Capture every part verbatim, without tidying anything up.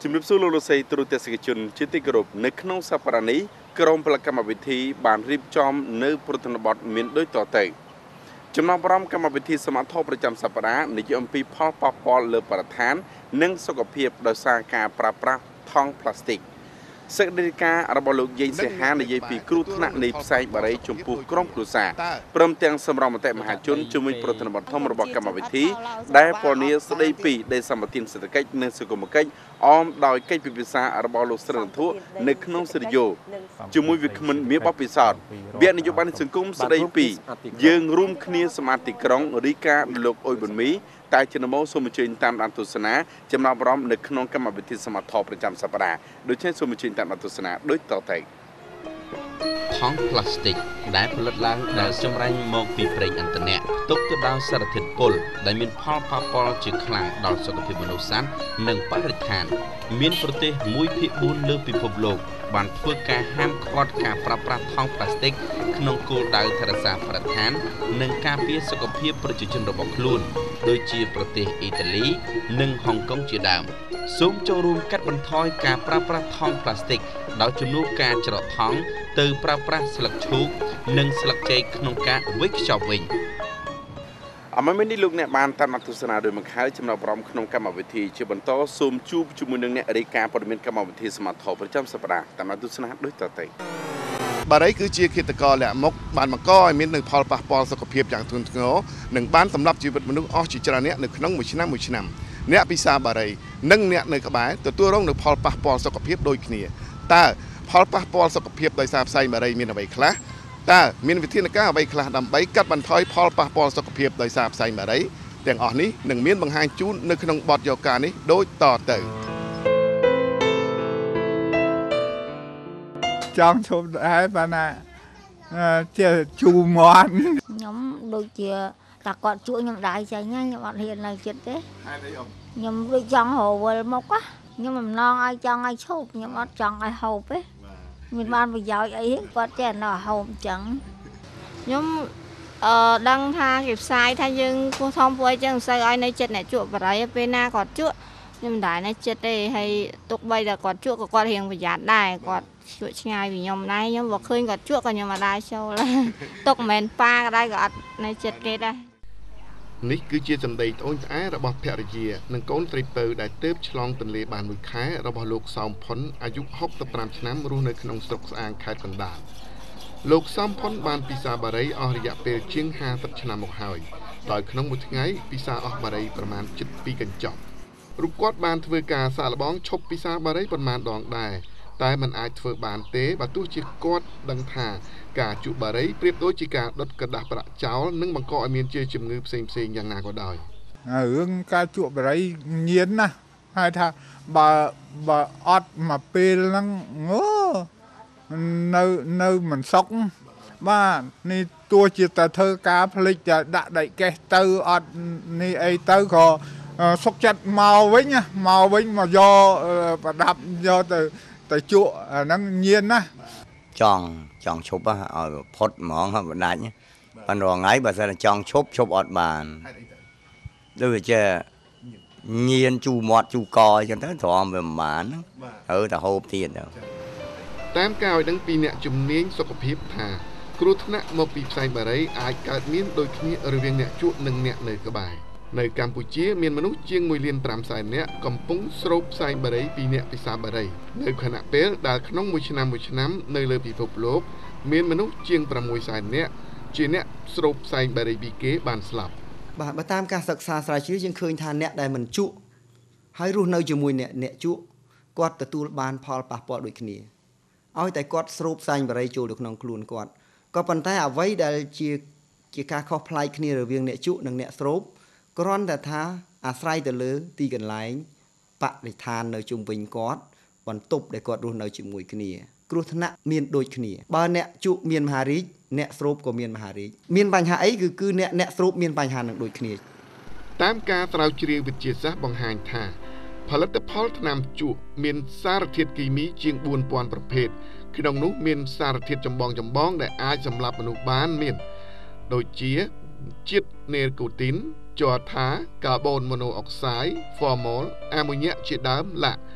ជំរាបសួរលោកលោកស្រីទូទាំងសកជនជាទីគោរពនៅក្នុងសប្តាហ៍នេះក្រុមពលកម្មវិធីបានរៀបចំនៅប្រធានបទមានដូចតទៅចំណងអារម្មណ៍កម្មវិធីសមាធិប្រចាំសប្តាហ៍និយាយអំពីផលប៉ះពាល់លើបរិស្ថាននិងសុខភាពដោយសារការប្រើប្រាស់ថង់ប្លាស្ទិកសេចក្តីរាយការណ៍របស់លោកយេងសេហានិយាយពីគ្រោះថ្នាក់នៃផ្សែងបារីចំពោះក្រុមគ្រួសារព្រមទាំងសម្រាប់មតិមហាជនជាមួយប្រធានបទធំរបស់កម្មវិធីដែលពនាស្ដីពីដែលសម្បត្តិសេដ្ឋកិច្ចនិងសង្គមគិច្ចអមដោយកិច្ចពិភាក្សារបស់លោកស្រីនធុនៅក្នុងស្ទូឌីយោជាមួយវិក្កាមិនមានបបពិសោធន៍វិទ្យនយោបាយសង្គមស្ដីពីយើងរួមគ្នាសមាធិក្រុងរីកាលោកអ៊ុយប៊ុនមីតែជានមោសូមអញ្ជើញតាមដានទស្សនាចំណាប់អារម្មណ៍នៅក្នុងកម្មវិធីសមាធិប្រចាំសប្តាហ៍ដូច្នេះសូមអញ្ជើញតាមដានទស្សនាដូចតទៅថង់ប្លាស្ទិកដែលផលិតឡើងដែលចម្រាញ់មកពីប្រេងឥន្ធនៈទុកទៅដោយសារធាតុពុលដែលមានផលប៉ះពាល់ជាខ្លាំងដល់សុខភាពមនុស្សសត្វនិងបរិស្ថានមានប្រទេសមួយភាគបួនលើពិភពលោកបានធ្វើការហាមឃាត់ការប្រើប្រាស់ថង់ប្លាស្ទិកក្នុងគោលដៅថែរក្សាបរិស្ថាននិងការពារសុខភាពប្រជាជនរបស់ខ្លួនដូចជាប្រទេសអ៊ីតាលីនិងហុងកុងជាដើមសូមចូលរួមកាត់បន្ថយការប្រើប្រាស់ថង់ប្លាស្ទិកដោយជំនួសការច្រកថង់ទៅប្រើប្រាស់ស្លឹកឈូកនិងស្លឹកចេកក្នុងការវេចខ្ចប់វិញអមមិននេះលោកអ្នកបានតាមទស្សនាដោយមកហើយចំណោមអារម្មណ៍ក្នុងកម្មវិធីជាបន្តសូមជួបជាមួយនឹងអ្នករាយការណ៍ព័ត៌មានកម្មវិធីសមាធិប្រចាំសប្តាហ៍តាមទស្សនាដូចតទៅបារីគឺជាឃាតករលាក់មុខបានបង្កឲ្យមាននូវផលប៉ះពាល់សុខភាពយ៉ាងធ្ងន់ធ្ងរនិងបានសម្លាប់ជីវិតមនុស្សអស់ជាច្រើនអ្នកនៅក្នុងមួយឆ្នាំមួយឆ្នាំអ្នកពិសាបារីនិងអ្នកនៅក្បែរទទួលរងនូវផលប៉ះពាល់សុខភាពដូចគ្នាតើផលប៉ះពាល់សុខភាពដោយសារផ្សែងបារីមានអ្វីខ្លះតើមានវិធានការអ្វីខ្លះដើម្បីកាត់បន្ថយផលប៉ះពាល់សុខភាពដោយសារផ្សែងបារីទាំងអស់នេះនឹងមានបង្ហាញជូននៅក្នុងបទយកការនេះដូចតទៅចង់ជុំដែរប៉ុន្តែជាជូរមាត់ខ្ញុំដូចជាតែគាត់ជួខ្ញុំដៃចាញ់ខ្ញុំអត់ហ៊ាននៅចិត្តទេខ្ញុំដូចចង់រវល់មកខ្ញុំមិនណងឲ្យចង់ឲ្យឈប់ខ្ញុំអត់ចង់ឲ្យហូបទេមានបានប្រយោជន៍អីគាត់ចេះនៅហូបអញ្ចឹងខ្ញុំអឺដឹងថាគេផ្សាយថាយើងគោះធំពួកអីចឹងមិនសូវឲ្យនៅចិត្តអ្នកជក់បរិយពេលណាគាត់ជក់ខ្ញុំមិនដែរនៅចិត្តទេហើយទុកបីតែគាត់ជក់ក៏គាត់រៀងប្រយ័ត្នដែរគាត់ជក់ឆ្ងាយពីខ្ញុំដែរខ្ញុំបើឃើញគាត់ជក់ក៏ខ្ញុំអត់ដែរចូលទុកមិនមែនប៉ាក៏ដែរក៏អត់នៅចិត្តគេដែរនេះគឺជាសម្ដីត្អូញត្អែរបស់ភរិយានិងកូនស្រីពៅដែលទើបឆ្លងទន្លេបានមួយខែរបស់លោកសោមផុនអាយុហុកសិបប្រាំឆ្នាំរស់នៅក្នុងស្រុកស្អាងខេត្តកណ្ដាលលោកសោមផុនបានពិសាបារីអស់រយៈពេលជាងហាសិបឆ្នាំមកហើយដោយក្នុងមួយថ្ងៃពិសាអស់បារីប្រមាណជិតពីរកញ្ចប់រូបគាត់បានធ្វើការសាកល្បងឈប់ពិសាបារីប៉ុន្មានដងដែរតែมันអាចធ្វើបានទេបើទោះជាគាត់ដឹងថាការជក់បារីប្រៀបដូចជាការដុតกระดาษប្រាក់ចោលនិងបង្កឲ្យមានជាជំងឺផ្សេងផ្សេងយ៉ាងណាក៏ដោយរឿងការជក់បារីញៀនណាហើយថាបើបើអត់មកពេលហ្នឹងអូនៅនៅមិនសុខបាទនេះទោះជាតែធ្វើការផ្លិចតែដាក់ដៃកេះទៅអត់នេះអីទៅក៏សុខចិត្តមកវិញមកវិញមកយកប្រដាប់យកទៅទៅជក់អាហ្នឹងញៀនណាចង់ចង់ឈប់ឲ្យផុតហ្មងហើយបណ្ដាច់ប៉ុន្តែថ្ងៃបើសិនចង់ឈប់ឈប់អត់បានដូចជាញៀនជូរមាត់ជូរកអញ្ចឹងទៅទ្រាំវាមិនបានហើយតែហូបទៀតតាមការឲ្យដឹងពីអ្នកជំនាញសុខភាពថាគ្រោះថ្នាក់មកពីផ្សែងបារីអាចកើតមានដូចគ្នារវាងអ្នកជក់និងអ្នកនៅក្បែរនៅកម្ពុជាមានមនុស្សជាងមួយលានប្រាំសែននាក់កំពុងស្រូបផ្សែងបារីពីអ្នកពិសាបារីនៅខណៈពេលដែលក្នុងមួយឆ្នាំមួយឆ្នាំនៅលើពិភពលោកមានមនុស្សជាងប្រាំមួយសែននាក់ជាអ្នកស្រូបផ្សែងបារីពីគេបានស្លាប់បាទបើតាមការសិក្សាស្រាវជ្រាវយើងឃើញថាអ្នកដែលមិនជក់ហើយរស់នៅជាមួយអ្នកអ្នកជក់គាត់ទទួលបានផលប៉ះពាល់ដូចគ្នាឲ្យតែគាត់ស្រូបផ្សែងបារីចូលទៅក្នុងខ្លួនគាត់ក៏ប៉ុន្តែអ្វីដែលជាជាការខុសប្លែកគ្នារវាងអ្នកជក់និងអ្នកស្រូបគ្រាន់តែថាអាស្រ័យទៅលើទីកន្លែងបរិស្ថាននៅជុំវិញគាត់បន្ទប់ដែលគាត់រស់នៅជាមួយគ្នាគ្រោះថ្នាក់មានដូចគ្នាបើអ្នកជក់មានមហារីកអ្នកស្រូបក៏មានមហារីកមានបញ្ហាអីគឺគឺអ្នកអ្នកស្រូបមានបញ្ហានឹងដូចគ្នាតាមការស្រាវជ្រាវវិទ្យាសាស្ត្របង្ហាញថាផលិតផលថ្នាំជក់មានសារធាតុគីមីជាងបួនពាន់ប្រភេទក្នុងនោះមានសារធាតុចម្បងចម្បងដែលអាចសម្លាប់មនុស្សបានមានដូចជាជាតិនេកូទីនជ័រថាកាបូនម៉ូណូអុកសាយ ហ្វ័រម៉ុល អាម៉ូញ៉ាក់ជាដើមឡាក់ ផ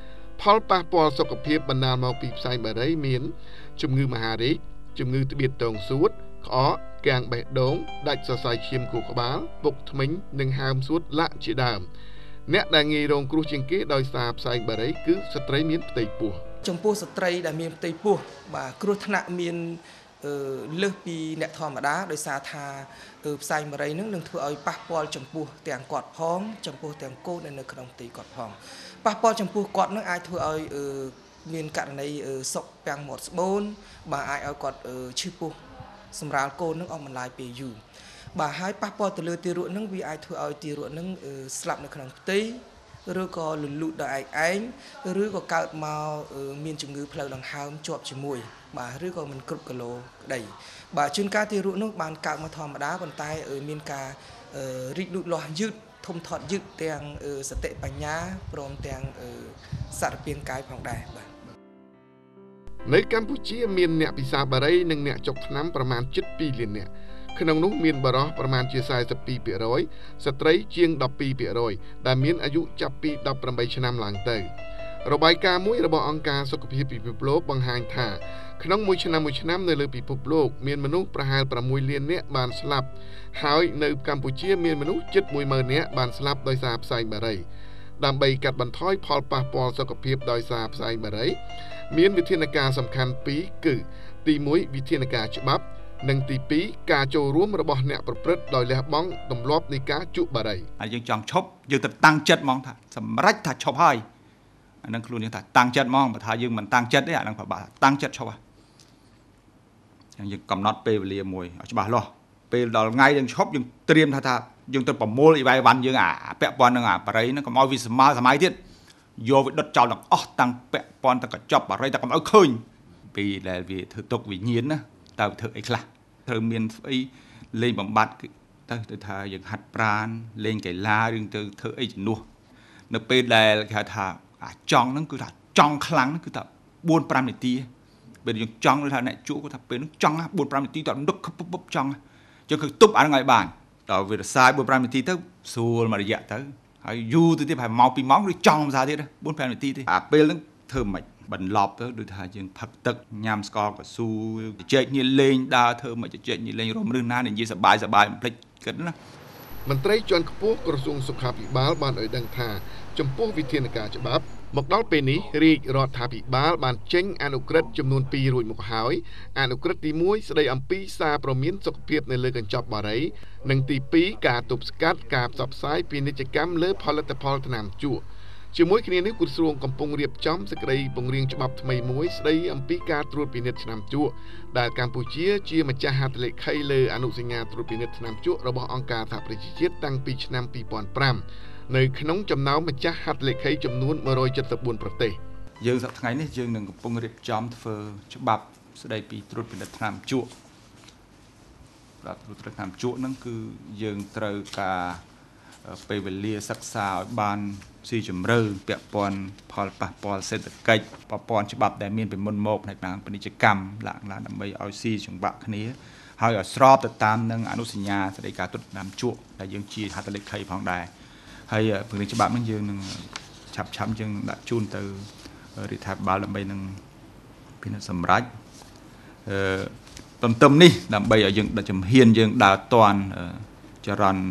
ផលប៉ះពាល់សុខភាពបណ្ដាលមកពីផ្សែងបារីមានជំងឺមហារីកជំងឺត្បៀតតងសួតក្អកកាំងបេះដូងដាច់សរសៃឈាមខួរក្បាលពុកធ្មេញនិងហើមសួតលាក់ជាដើមអ្នកដែលងាយរងគ្រោះជាងគេដោយសារផ្សែងបារីគឺស្ត្រីមានផ្ទៃពោះចំពោះស្ត្រីដែលមានផ្ទៃពោះបាទគ្រោះថ្នាក់មានលើសពីអ្នកធម្មតាដោយសារថាផ្សែងបារីនឹងនឹងធ្វើឲ្យប៉ះពាល់ចំពោះទាំងគាត់ផងចំពោះទាំងកូននៅក្នុងផ្ទៃគាត់ផងប៉ះពាល់ចំពោះគាត់នឹងអាចធ្វើឲ្យមានករណីសុកពាំងមាត់ស្បូនបាទអាចឲ្យគាត់ឈឺពោះសម្រាលកូននឹងអស់បន្លាយពេលយូរបាទហើយប៉ះពាល់ទៅលើទារកនឹងវាអាចធ្វើឲ្យទារកនឹងស្លាប់នៅក្នុងផ្ទៃឬក៏លលូតដោយឯងឯងឬក៏កើតមកមានជំងឺផ្លូវដង្ហើមជាប់ជាមួយបាទឬក៏មិនគ្រប់គីឡូក្តីបាទជួនកាលទារកនោះបានកើតមកធម្មតាប៉ុន្តែមានការរីកលូតលាស់យឺតធំធាត់យឺតទាំងសតិបញ្ញាព្រមទាំងសារពាង្គកាយផងដែរបាទនៅកម្ពុជាមានអ្នកពិសាបារីនិងអ្នកចុកថ្នាំប្រមាណជិតពីរលាននាក់ក្នុងនោះមានបុរសប្រមាណជាសែសិបពីរភាគរយស្ត្រីជាងដប់ពីរភាគរយដែលមានអាយុចាប់ពីដប់ប្រាំបីឆ្នាំឡើងទៅរបាយការណ៍មួយរបស់អង្គការសុខភាពពិភពលោកបង្ហាញថាក្នុងមួយឆ្នាំមួយឆ្នាំនៅលើពិភពលោកមានមនុស្សប្រហែលប្រាំមួយលាននាក់បានស្លាប់ហើយនៅកម្ពុជាមានមនុស្សជិតមួយម៉ឺននាក់បានស្លាប់ដោយសារផ្សែងបារីដើម្បីកាត់បន្ថយផលប៉ះពាល់សុខភាពដោយសារផ្សែងបារីមានវិធានការសំខាន់ពីរគឺទីមួយវិធានការច្បាប់និងទីពីរការចូលរួមរបស់អ្នកប្រព្រឹត្តដោយលះបង់ទម្លាប់នៃការជក់បារីហើយយើងចង់ឈប់យើងទៅតាំងចិត្តហ្មងថាសម្រេចថាឈប់ហើយអានឹងខ្លួនយើងថាតាំងចិត្តហ្មងបើថាយើងមិនតាំងចិត្តទេអានឹងប្របាតាំងចិត្តឈប់ហើយយ៉ាងយើងកំណត់ពេលវេលាមួយឲ្យច្បាស់លាស់ពេលដល់ថ្ងៃយើងឈប់យើងត្រៀមថាថាយើងទៅប្រមូលអីវ៉ៃវ៉ាន់យើងអាពាក់ព័ន្ធនឹងអាបារីហ្នឹងកុំឲ្យវាសម័យសម័យទៀតយកវាដុតចោលទាំងអស់តាំងពាក់ព័ន្ធទាំងកញ្ចប់បារីតែកុំឲ្យឃើញពីដែលវាធ្វើទុកវិញ្ញាណណាតើធ្វើអីខ្លះត្រូវមានស្អីលេងបំបត្តិទៅទៅថាយើងហាត់ប្រាណលេងកីឡារឿងទៅធ្វើអីជំនួសនៅពេលដែលគេហៅថាអាចង់ហ្នឹងគឺថាចង់ខ្លាំងហ្នឹងគឺថាបួនប្រាំនាទីពេលយើងចង់ឬថាអ្នកជក់គាត់ថាពេលហ្នឹងចង់បួនប្រាំនាទីតនឹកពុបចង់យើងគឺទប់អាហ្នឹងឲ្យបានដល់វារសាយបួនប្រាំនាទីទៅស្រួលមួយរយៈទៅហើយយូរទៅទៀតប្រហែលម៉ោងពីរម៉ោងឬចង់ភាសាទៀតបួនប្រាំនាទីទេអាពេលហ្នឹងធ្វើមិនបន្លប់ទៅដូចថាយើងផឹកទឹកញ៉ាំស្ករកស៊ូជជែកញៀនលេងដើរធ្វើមិនជជែកញៀនលេងរំលឹកណានិយាយសប្បាយសប្បាយមិនភ្លេចគិតណាមន្ត្រីជាន់ខ្ពស់ក្រសួងសុខាភិបាលបានឲ្យដឹងថាចំពោះវិធានការច្បាប់មកដល់ពេលនេះរាជរដ្ឋាភិបាលបានចេញអនុក្រឹត្យចំនួនពីររួចមកហើយអនុក្រឹត្យទីមួយស្ដីអំពីសារព្រមានសុខភាពនៅលើកញ្ចប់បារីនិងទីពីរការទប់ស្កាត់ការផ្សព្វផ្សាយពាណិជ្ជកម្មលើផលិតផលថ្នាំជក់ជាមួយគ្នានេះក្រសួងកំពុងរៀបចំសេចក្តីពង្រៀងច្បាប់ថ្មីមួយស្តីអំពីការត្រួតពិនិត្យថ្នាំជក់ដែលកម្ពុជាជាម្ចាស់ហត្ថលេខីលើអនុសញ្ញាត្រួតពិនិត្យថ្នាំជក់របស់អង្គការសហប្រជាជាតិតាំងពីឆ្នាំពីរពាន់ប្រាំនៅក្នុងចំណោមម្ចាស់ហត្ថលេខីចំនួនមួយរយ칠십사ប្រទេសយើងសប្តាហ៍ថ្ងៃនេះយើងនឹងកំពុងរៀបចំធ្វើច្បាប់ស្តីពីត្រួតពិនិត្យថ្នាំជក់បាទត្រួតពិនិត្យថ្នាំជក់ហ្នឹងគឺយើងត្រូវការពេលវេលាសិក្សាឲ្យបានស៊ីជម្រៅពាក់ព័ន្ធផលប៉ះពាល់សេដ្ឋកិច្ចប្រព័ន្ធច្បាប់ដែលមានពីមុនមកផ្នែកពាណិជ្ជកម្មឡើងឡើងដើម្បីឲ្យស៊ីចង្វាក់គ្នាហើយឲ្យស្របទៅតាមនឹងអនុសញ្ញាស្តីការត្រួតថ្នាំជក់ដែលយើងជាហត្ថលេខីផងដែរហើយពង្រៀងច្បាប់ហ្នឹងយើងនឹងឆាប់ឆាប់យើងដាក់ជូនទៅរដ្ឋាភិបាលដើម្បីនឹងពិនិត្យសម្រេចអឺទន្ទឹមនេះដើម្បីឲ្យយើងដាក់ជំហានយើងដើរតាន់ចរន្ត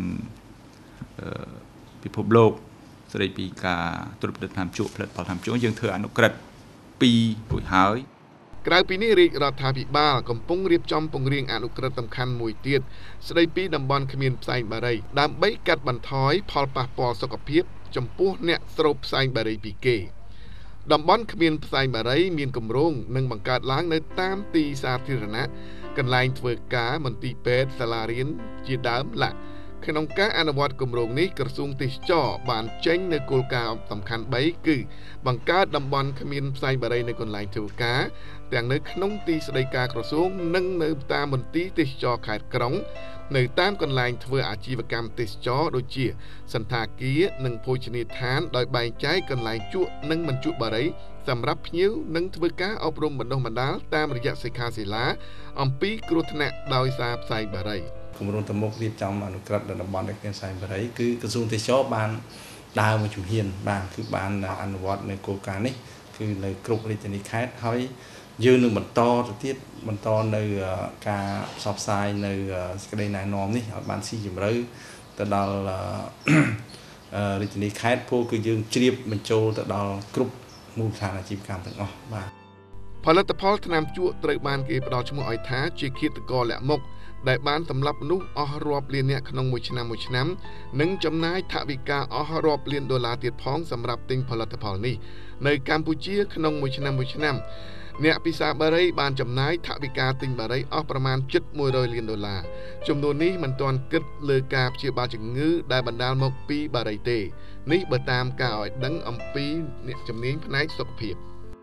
ពិភពលោកស្តីពីការត្រួតពិនិត្យថ្នាំជក់ផលិតផលថ្នាំជក់យើងធ្វើអនុក្រឹត្យពីររួចហើយក្រៅពីនេះរាជរដ្ឋាភិបាលកំពុងរៀបចំពង្រៀងអនុក្រឹត្យសំខាន់មួយទៀតស្តីពីតំបន់គ្មានផ្សែងបារីដើម្បីកាត់បន្ថយផលប៉ះពាល់សុខភាពចំពោះអ្នកស្រូបផ្សែងបារីពីគេតំបន់គ្មានផ្សែងបារីមានគម្រោងនឹងបង្កើតឡើងនៅតាមទីសាធារណៈកន្លែងធ្វើការមន្ទីរពេទ្យសាលារៀនជាដើមឡាក្នុងការអនុវត្តគម្រោងនេះក្រសួងទេសចរបានចេញនៅគោលការណ៍សំខាន់បីគឺបង្កើតតំបន់គ្មានផ្សែងបារីនៅកន្លែងធ្វើការទាំងនៅក្នុងទីស្តីការក្រសួងនិងនៅតាមមន្ទីរទេសចរខេត្តក្រុងនៅតាមកន្លែងធ្វើអាជីវកម្មទេសចរដូចជាសន្តាគារនិងភោជនីយដ្ឋានដោយបែងចែកកន្លែងជក់និងមិនជក់បារីសម្រាប់ភ្ញៀវនិងធ្វើការអប់រំបណ្ដុះបណ្ដាលតាមរយៈសិក្ខាសាលាអំពីគ្រោះថ្នាក់ដោយសារផ្សែងបារីគម្រោងទៅមុខរៀបចំអនុក្រឹត្យតំបន់ដែលមានផ្សែងបារីគឺក្រសួងទេសចរបានដើរមកជំហានបានគឺបានអនុវត្តនៅគោលការណ៍នេះគឺនៅគ្រប់រាជធានីខេត្តហើយយើងនឹងបន្តទៅទៀតបន្តនៅការផ្សព្វផ្សាយនៅសេចក្តីណែនាំនេះឲ្យបានស៊ីជម្រៅទៅដល់រាជធានីខេត្តព្រោះគឺយើងជ្រាបបញ្ចូលទៅដល់គ្រប់មូលដ្ឋានអាជីវកម្មទាំងអស់បាទផលិតផលថ្នាំជក់ត្រូវបានគេផ្ដល់ឈ្មោះឲ្យថាជាឃាតករលាក់មុខដែលបានសម្លាប់មនុស្សអស់រាប់លាននាក់ក្នុងមួយឆ្នាំមួយឆ្នាំនិងចំណាយថវិកាអស់រាប់លានដុល្លារទៀតផងសម្រាប់ទិញផលិតផលនេះនៅកម្ពុជាក្នុងមួយឆ្នាំមួយឆ្នាំអ្នកពិសាបារីបានចំណាយថវិកាទិញបារីអស់ប្រមាណជិតមួយរយលានដុល្លារចំនួននេះមិនទាន់គិតលើការព្យាបាលជំងឺដែលបណ្ដាលមកពីបារីទេនេះបើតាមការឲ្យដឹងអំពីអ្នកជំនាញផ្នែកសុខភាព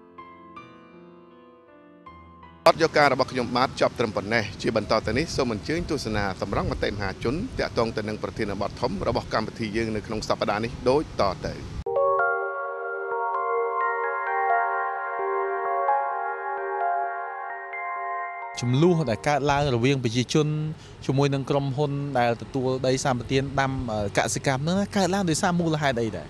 អត់យកការរបស់ខ្ញុំបាទចប់ត្រឹមប៉ុណ្ណេះជាបន្តទៅនេះសូមអញ្ជើញទស្សនាសម្រងមតិមហាជនតាក់ទងទៅនឹងប្រធានបទធំរបស់កម្មវិធីយើងនៅក្នុងសប្តាហ៍នេះដូចតទៅចំនួនដែលកើតឡើងរវាងប្រជាជនជាមួយនឹងក្រុមហ៊ុនដែលទទួលដីសម្បត្តិដាំកសិកម្មនោះកើតឡើងដោយសារមូលហេតុអីដែរ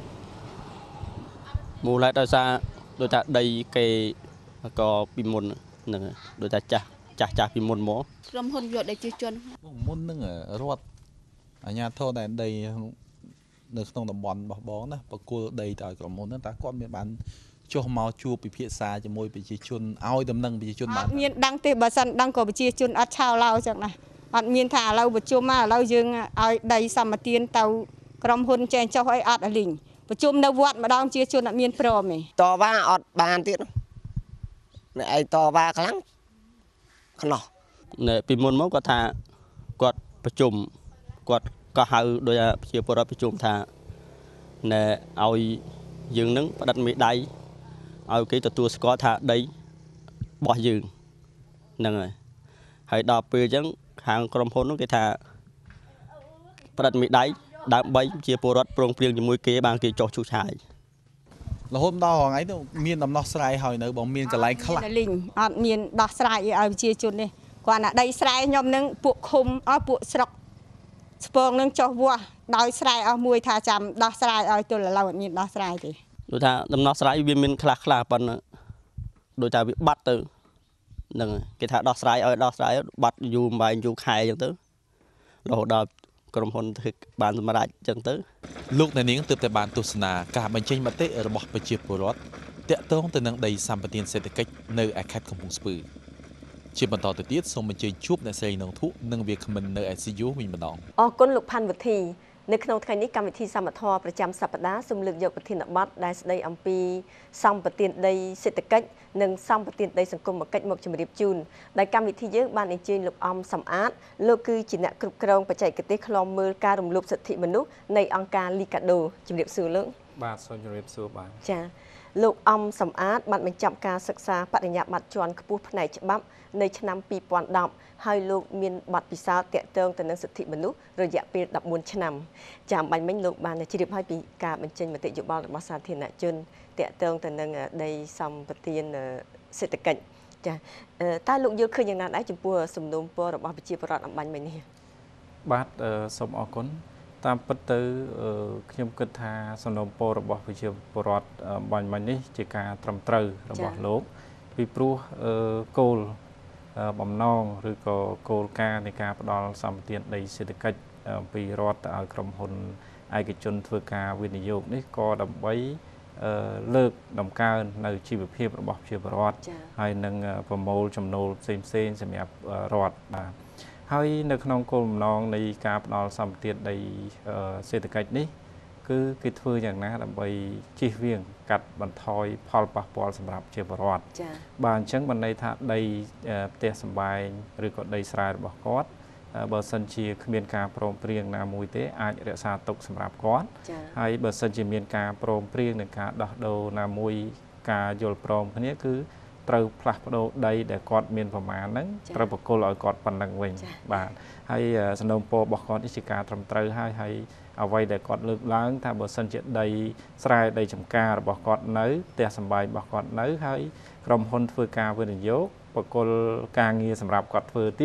មូលហេតុដោយសារដោយថាដីគេក៏ពីមុនហ្នឹងដោយថាចាស់ចាស់ចាស់ពីមុនមកក្រុមហ៊ុនយកដីជិះជនមុនហ្នឹងរដ្ឋអាជ្ញាធរដែនដីនៅក្នុងតំបន់របស់បងណាបកគលដីទៅឲ្យក្រុមហ៊ុនហ្នឹងតើគាត់មានបានចុះមកជួបពិភាក្សាជាមួយប្រជាជនឲ្យដំណឹងប្រជាជនបានអត់មានដឹងទេបើសិនដឹងក៏ប្រជាជនអត់ឆោឡោចឹងណាអត់មានថាឥឡូវប្រជុំមកឥឡូវយើងឲ្យដីសម្បត្តិទៅក្រុមហ៊ុនចែងចុះអីអត់ឲ្យលីងប្រជុំនៅវត្តម្ដងប្រជាជនអត់មានព្រមទេតវ៉ាអត់បានទៀតអ្នកឯងតវ៉ាខ្លាំងខ្នោះពីមុនមកគាត់ថាគាត់ប្រជុំគាត់ក៏ហៅដោយប្រជាពលរដ្ឋប្រជុំថាណែឲ្យយើងនឹងផ្ដិតមេដៃឲ្យគេទទួលស្គាល់ថាដីរបស់យើងហ្នឹងហើយហើយដល់ពេលអញ្ចឹងខាងក្រុមហ៊ុននោះគេថាផ្ដិតមេដៃដើម្បីជាពលរដ្ឋប្រងព្រៀងជាមួយគេបានគេចោះឈូសឆាយរហូតដល់រងថ្ងៃទៅមានដំណោះស្រាយហើយនៅបងមានកន្លែងខ្លះលីងអត់មានដោះស្រាយឲ្យប្រជាជននេះគាត់ណាដីស្រែខ្ញុំនឹងពួកឃុំអស់ពួកស្រុកស្ពងនឹងចុះវាស់ដោយស្រែអស់មួយថាចាំដោះស្រាយឲ្យទល់ឥឡូវអត់មានដោះស្រាយទេដូចថាដំណោះស្រាយវាមានខ្លះខ្លះប៉ុន្តែដូចថាវាបាត់ទៅហ្នឹងគេថាដោះស្រាយឲ្យដោះស្រាយបាត់យូរម្បែងយូរខែអញ្ចឹងទៅរហូតដល់ក្រុមហ៊ុនធ្វើបានសម្រេចអញ្ចឹងទៅលោកអ្នកនាងទើបតែបានទស្សនាការបញ្ចេញមតិរបស់ប្រជាពលរដ្ឋតាក់ទងទៅនឹងដីសម្បត្តិសេដ្ឋកិច្ចនៅឯខេត្តកំពង់ស្ពឺជាបន្តទៅទៀតសូមអញ្ជើញជួបអ្នកស្រីនងធុនិងវាគ្មិននៅឯស៊ីយូវិញម្ដងអរគុណលោកផាន់វុធីនៅក្នុងថ្ងៃនេះកម្មវិធីសមត្ថៈប្រចាំសប្តាហ៍សូមលើកយកប្រធានបទដែលស្ដីអំពីសម្បត្តិដីសេដ្ឋកិច្ចនិងសម្បត្តិដីសង្គមគិច្ចមកជម្រាបជូនដែលកម្មវិធីយើងបានអញ្ជើញលោកអំសំអាតលោកគឺជាអ្នកគ្រប់គ្រងបច្ចេកទេសឃ្លាំមើលការរំលោភសិទ្ធិមនុស្សនៃអង្គការ Liga do ជម្រាបសួរលោកបាទសូមជម្រាបសួរបាទចា៎លោកអំសំអាតបានបញ្ចប់ការសិក្សាបរិញ្ញាបត្រជាន់ខ្ពស់ផ្នែកច្បាប់នៅឆ្នាំពីរពាន់ដប់ហើយលោកមានបទពិសោធន៍តាក់ទងទៅនឹងសិទ្ធិមនុស្សរយៈពេលដប់បួនឆ្នាំចាំបាញ់មិញលោកបានជ្រាបហើយពីការបញ្ចេញមតិយោបល់របស់សាធារណជនតាក់ទងទៅនឹងដីសម្បត្តិសេដ្ឋកិច្ចចាតើលោកយល់ឃើញយ៉ាងណាដែរចំពោះសំណូមពររបស់ប្រជាពលរដ្ឋអំបញ្ញមិញនេះបាទសូមអរគុណតាមពិតទៅខ្ញុំគិតថាសំណូមពររបស់ប្រជាពលរដ្ឋអំបញ្ញមិញនេះជាការត្រឹមត្រូវរបស់លោកពីព្រោះគោលបំណងឬក៏គោលការណ៍នៃការផ្ដល់សម្បត្តិដីសេដ្ឋកិច្ចពីរដ្ឋទៅឲ្យក្រុមហ៊ុនឯកជនធ្វើការវិនិយោគនេះក៏ដើម្បីលើកដំកើងនៅជីវភាពរបស់ប្រជាពលរដ្ឋហើយនឹងប្រមូលចំណូលផ្សេងផ្សេងសម្រាប់រដ្ឋបាទហើយនៅក្នុងគោលបំណងនៃការផ្ដល់សម្បត្តិដីសេដ្ឋកិច្ចនេះគឺគេធ្វើយ៉ាងណាដើម្បីជៀសវាងកាត់បន្ថយផលប៉ះពាល់សម្រាប់ប្រជាពលរដ្ឋបាទអញ្ចឹងបានន័យថាដីផ្ទះសម្បែងឬក៏ដីស្រែរបស់គាត់បើសិនជាគ្មានការព្រមព្រៀងណាមួយទេអាចរក្សាទុកសម្រាប់គាត់ហើយបើសិនជាមានការព្រមព្រៀងនឹងការដោះដូរណាមួយការយល់ព្រមគ្នាគឺត្រូវផ្លាស់ប្ដូរដីដែលគាត់មានប្រមាណហ្នឹងត្រូវបកគលឲ្យគាត់ប៉ុណ្ណឹងវិញបាទហើយសំណូមពររបស់គាត់នេះជាការត្រឹមត្រូវហើយហើយអ្វីដែលគាត់លើកឡើងថាបើសិនជាដីស្រែដីចម្ការរបស់គាត់នៅផ្ទះសម្បែងរបស់គាត់នៅហើយក្រុមហ៊ុនធ្វើការវិនិយោគបកគលការងារសម្រាប់គាត់ធ្វើទៀត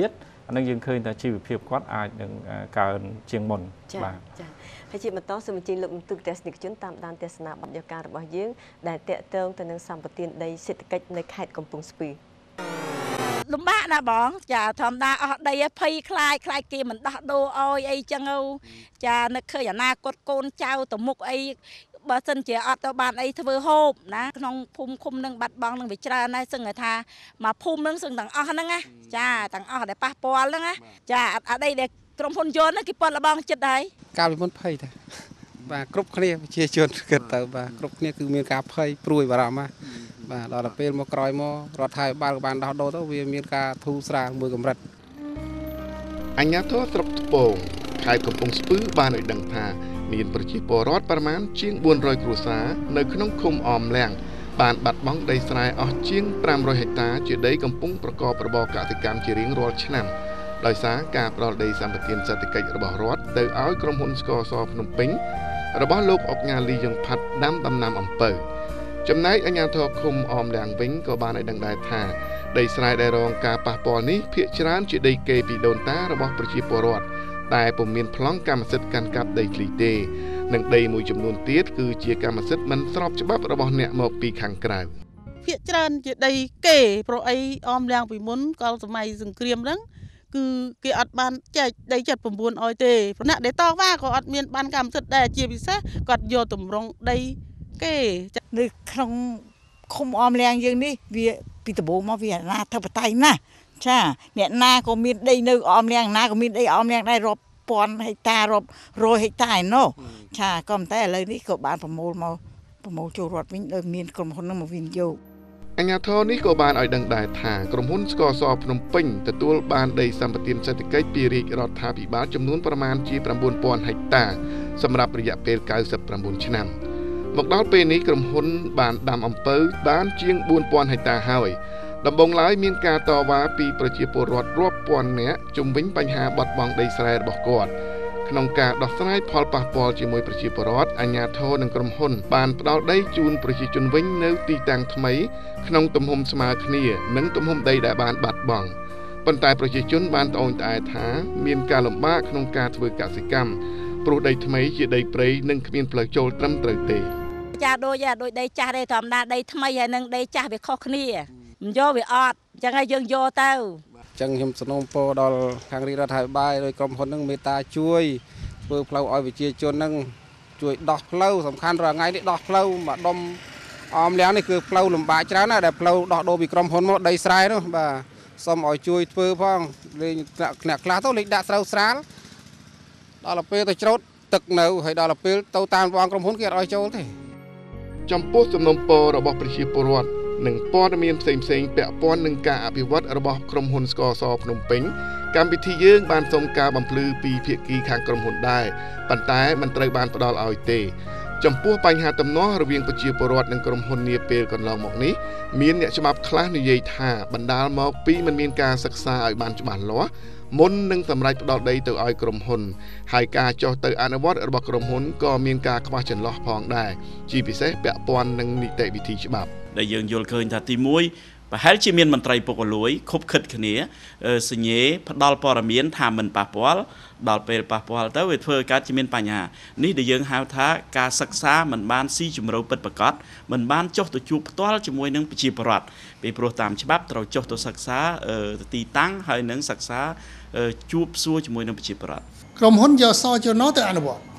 អានឹងយើងឃើញថាជីវភាពគាត់អាចនឹងកើនជាងមុនបាទចា៎ហើយជាបន្តសូមអញ្ជើញលោកទស្សនិកជនតាមដានទស្សនាបទយការរបស់យើងដែលតាក់ទងទៅនឹងសម្បត្តិដីសេដ្ឋកិច្ចនៅខេត្តកំពង់ស្ពឺលំបាកណាបងចាធម្មតាអស់ដីភ័យខ្លាចខ្លាចគេមិនដោះដូរអោយអីចឹងចានឹកឃើញអនាគតកូនចៅទៅមុខអីបើសិនជាអត់ទៅបានអីធ្វើហូបណាក្នុងភូមិឃុំនឹងបាត់បង់នឹងវាច្រើនដែរសឹងថាមកភូមិនឹងសឹងទាំងអស់ហ្នឹងណាចាទាំងអស់ដែលប៉ះពាល់ហ្នឹងណាចាអត់អីដែលក្រុមហ៊ុនយន្តគេពាត់លបងចិត្តហើយការវិមុនភ័យតែបាទគ្រប់គ្នាប្រជាជនគិតទៅបាទគ្រប់គ្នាគឺមានការភ័យព្រួយបារម្ភបាទដល់ទៅពេលមកក្រោយមករដ្ឋាភិបាលក៏បានដោះដូរទៅវាមានការធូរស្រាលមួយកម្រិតអញ្ញាធរស្រុកថ្ពងខេត្តកំពង់ស្ពឺបានឲ្យដឹងថាមានប្រជាពលរដ្ឋប្រមាណជាងបួនរយគ្រួសារនៅក្នុងឃុំអមលៀងបានបាត់បង់ដីស្រែអស់ជាងប្រាំរយហិកតាជាដីកំពុងប្រកបរបរកសិកម្មជារៀងរាល់ឆ្នាំដោយសារការផ្ដល់ដីសម្បត្តិសេដ្ឋកិច្ចរបស់រដ្ឋទៅឲ្យក្រុមហ៊ុនស្ករសភ្នំពេញរបស់លោកអុកញ៉ាលីយ៉ុងផាត់ដាំដំណាំអំពៅចំណែកអាជ្ញាធរឃុំអមលៀងវិញក៏បានឲ្យដឹងដែរថាដីស្រែដែលរងការប៉ះពាល់នេះភាគច្រើនជាដីគេពីដូនតារបស់ប្រជាពលរដ្ឋតែពុំមានប្លង់កម្មសិទ្ធិកាន់កាប់ដីធ្លីទេនិងដីមួយចំនួនទៀតគឺជាកម្មសិទ្ធិមិនស្របច្បាប់របស់អ្នកមកពីខាងក្រៅភាគច្រើនជាដីគេព្រោះអីអមលៀងពីមុនកាលសម័យសង្គ្រាមហ្នឹងគឺគេអត់បានចែកដីចិត្ត៩ឲ្យទេព្រោះអ្នកដែលតវ៉ាក៏អត់មានបានកម្មសិទ្ធិដែរជាពិសេសគាត់យកតម្រង់ដីគេនៅក្នុងឃុំអមលៀងយើងនេះវាពីដំបូងមកវាអនាធិបតេយ្យណាចាអ្នកណាក៏មានដីនៅអមលៀងណាក៏មានដីអមលៀងដែររាប់ពាន់ហិកតារាប់រយហិកតាឯណោះចាក៏តែឥឡូវនេះក៏បានប្រមូលមកប្រមូលចូលរដ្ឋវិញដោយមានក្រុមហ៊ុននឹងមកវិនិយោគអាជ្ញាធរនេះក៏បានឲ្យដឹងដែរថាក្រុមហ៊ុនស្ករសភ្នំពេញទទួលបានដីសម្បត្តិសេដ្ឋកិច្ចពីរាជរដ្ឋាភិបាលចំនួនប្រមាណជា៩ពាន់ហិកតាសម្រាប់រយៈពេលកៅសិបប្រាំបួនឆ្នាំមកដល់ពេលនេះក្រុមហ៊ុនបានដាំអំពៅបានជាងបួនពាន់ហិកតាហើយដំបូងឡើយមានការតវ៉ាពីប្រជាពលរដ្ឋរាប់ពាន់នាក់ជំវិញបញ្ហាបាត់បង់ដីស្រែរបស់គាត់ក្នុងការដោះស្រាយផលប៉ះពាល់ជាមួយប្រជាពលរដ្ឋអាជ្ញាធរនិងក្រុមហ៊ុនបានផ្ដល់ដីជូនប្រជាជនវិញនៅទីតាំងថ្មីក្នុងទំហំស្មើគ្នានិងទំហំដីដែលបានបាត់បង់ប៉ុន្តែប្រជាជនបានត្អូញត្អែថាមានការលំបាកក្នុងការធ្វើកសិកម្មព្រោះដីថ្មីជាដីព្រៃនិងគ្មានផ្លូវចូលត្រឹមត្រូវទេចាដូចដូចដីចាស់ទេធម្មតាដីថ្មីហើយនឹងដីចាស់វាខុសគ្នាមិនយកវាអត់អញ្ចឹងហើយយើងយកទៅអញ្ចឹងខ្ញុំសំណូមពរដល់ខាងរាជរដ្ឋាភិបាលដោយក្រុមហ៊ុននឹងមេត្តាជួយធ្វើផ្លូវឲ្យប្រជាជននឹងជួយដោះផ្លូវសំខាន់រាល់ថ្ងៃនេះដោះផ្លូវមកដុំអមលៀងនេះគឺផ្លូវលំបាកច្រើនណាស់ដែលផ្លូវដោះដូរពីក្រុមហ៊ុនមកដីស្រែនោះបាទសូមឲ្យជួយធ្វើផងលេងអ្នកខ្លះទៅលេងដាក់ស្រូវស្រាលដល់ពេលទៅច្រូតទឹកនៅហើយដល់ពេលទៅតាមបងក្រុមហ៊ុនគេអត់ឲ្យចូលទេចំពោះសំណុំពររបស់ប្រជាពលរដ្ឋនិងព័ត៌មានផ្សេងផ្សេងពាក់ព័ន្ធនឹងការអភិវឌ្ឍរបស់ក្រុមហ៊ុនស្ករសភ្នំពេញកម្មវិធីយើងបានសូមការបំភ្លឺពីភាគីខាងក្រុមហ៊ុនដែរប៉ុន្តែមិនត្រូវបានផ្ដល់ឲ្យទេចំពោះបញ្ហាទំនាស់រវាងប្រជាពលរដ្ឋនិងក្រុមហ៊ុននាពេលកន្លងមកនេះមានអ្នកច្បាប់ខ្លះនិយាយថាបណ្ដាលមកពីមិនមានការសិក្សាឲ្យបានច្បាស់លាស់មុននឹងសម្រេចផ្ដល់ដីទៅឲ្យក្រុមហ៊ុនហើយការចុះទៅអនុវត្តរបស់ក្រុមហ៊ុនក៏មានការខ្វះចន្លោះផងដែរជាពិសេសពាក់ព័ន្ធនឹងនីតិវិធីច្បាប់ដែលយើងយល់ឃើញថាទីមួយប្រហែលជាមានមន្ត្រីពុករលួយខុបខិតគ្នាសញ្ញេផ្ដល់ព័ត៌មានថាមិនប៉ះពាល់ដល់ពេលប៉ះពាល់ទៅវាធ្វើឲ្យកើតជាមានបញ្ហានេះដែលយើងហៅថាការសិក្សាមិនបានស៊ីជម្រៅពិតប្រាកដមិនបានចុះទៅជួបផ្ទាល់ជាមួយនឹងប្រជាពលរដ្ឋពីព្រោះតាមច្បាប់ត្រូវចុះទៅសិក្សាទីតាំងហើយនឹងសិក្សាជួបសួរជាមួយនឹងប្រជាពលរដ្ឋក្រុមហ៊ុនយកសជណទៅអនុវត្ត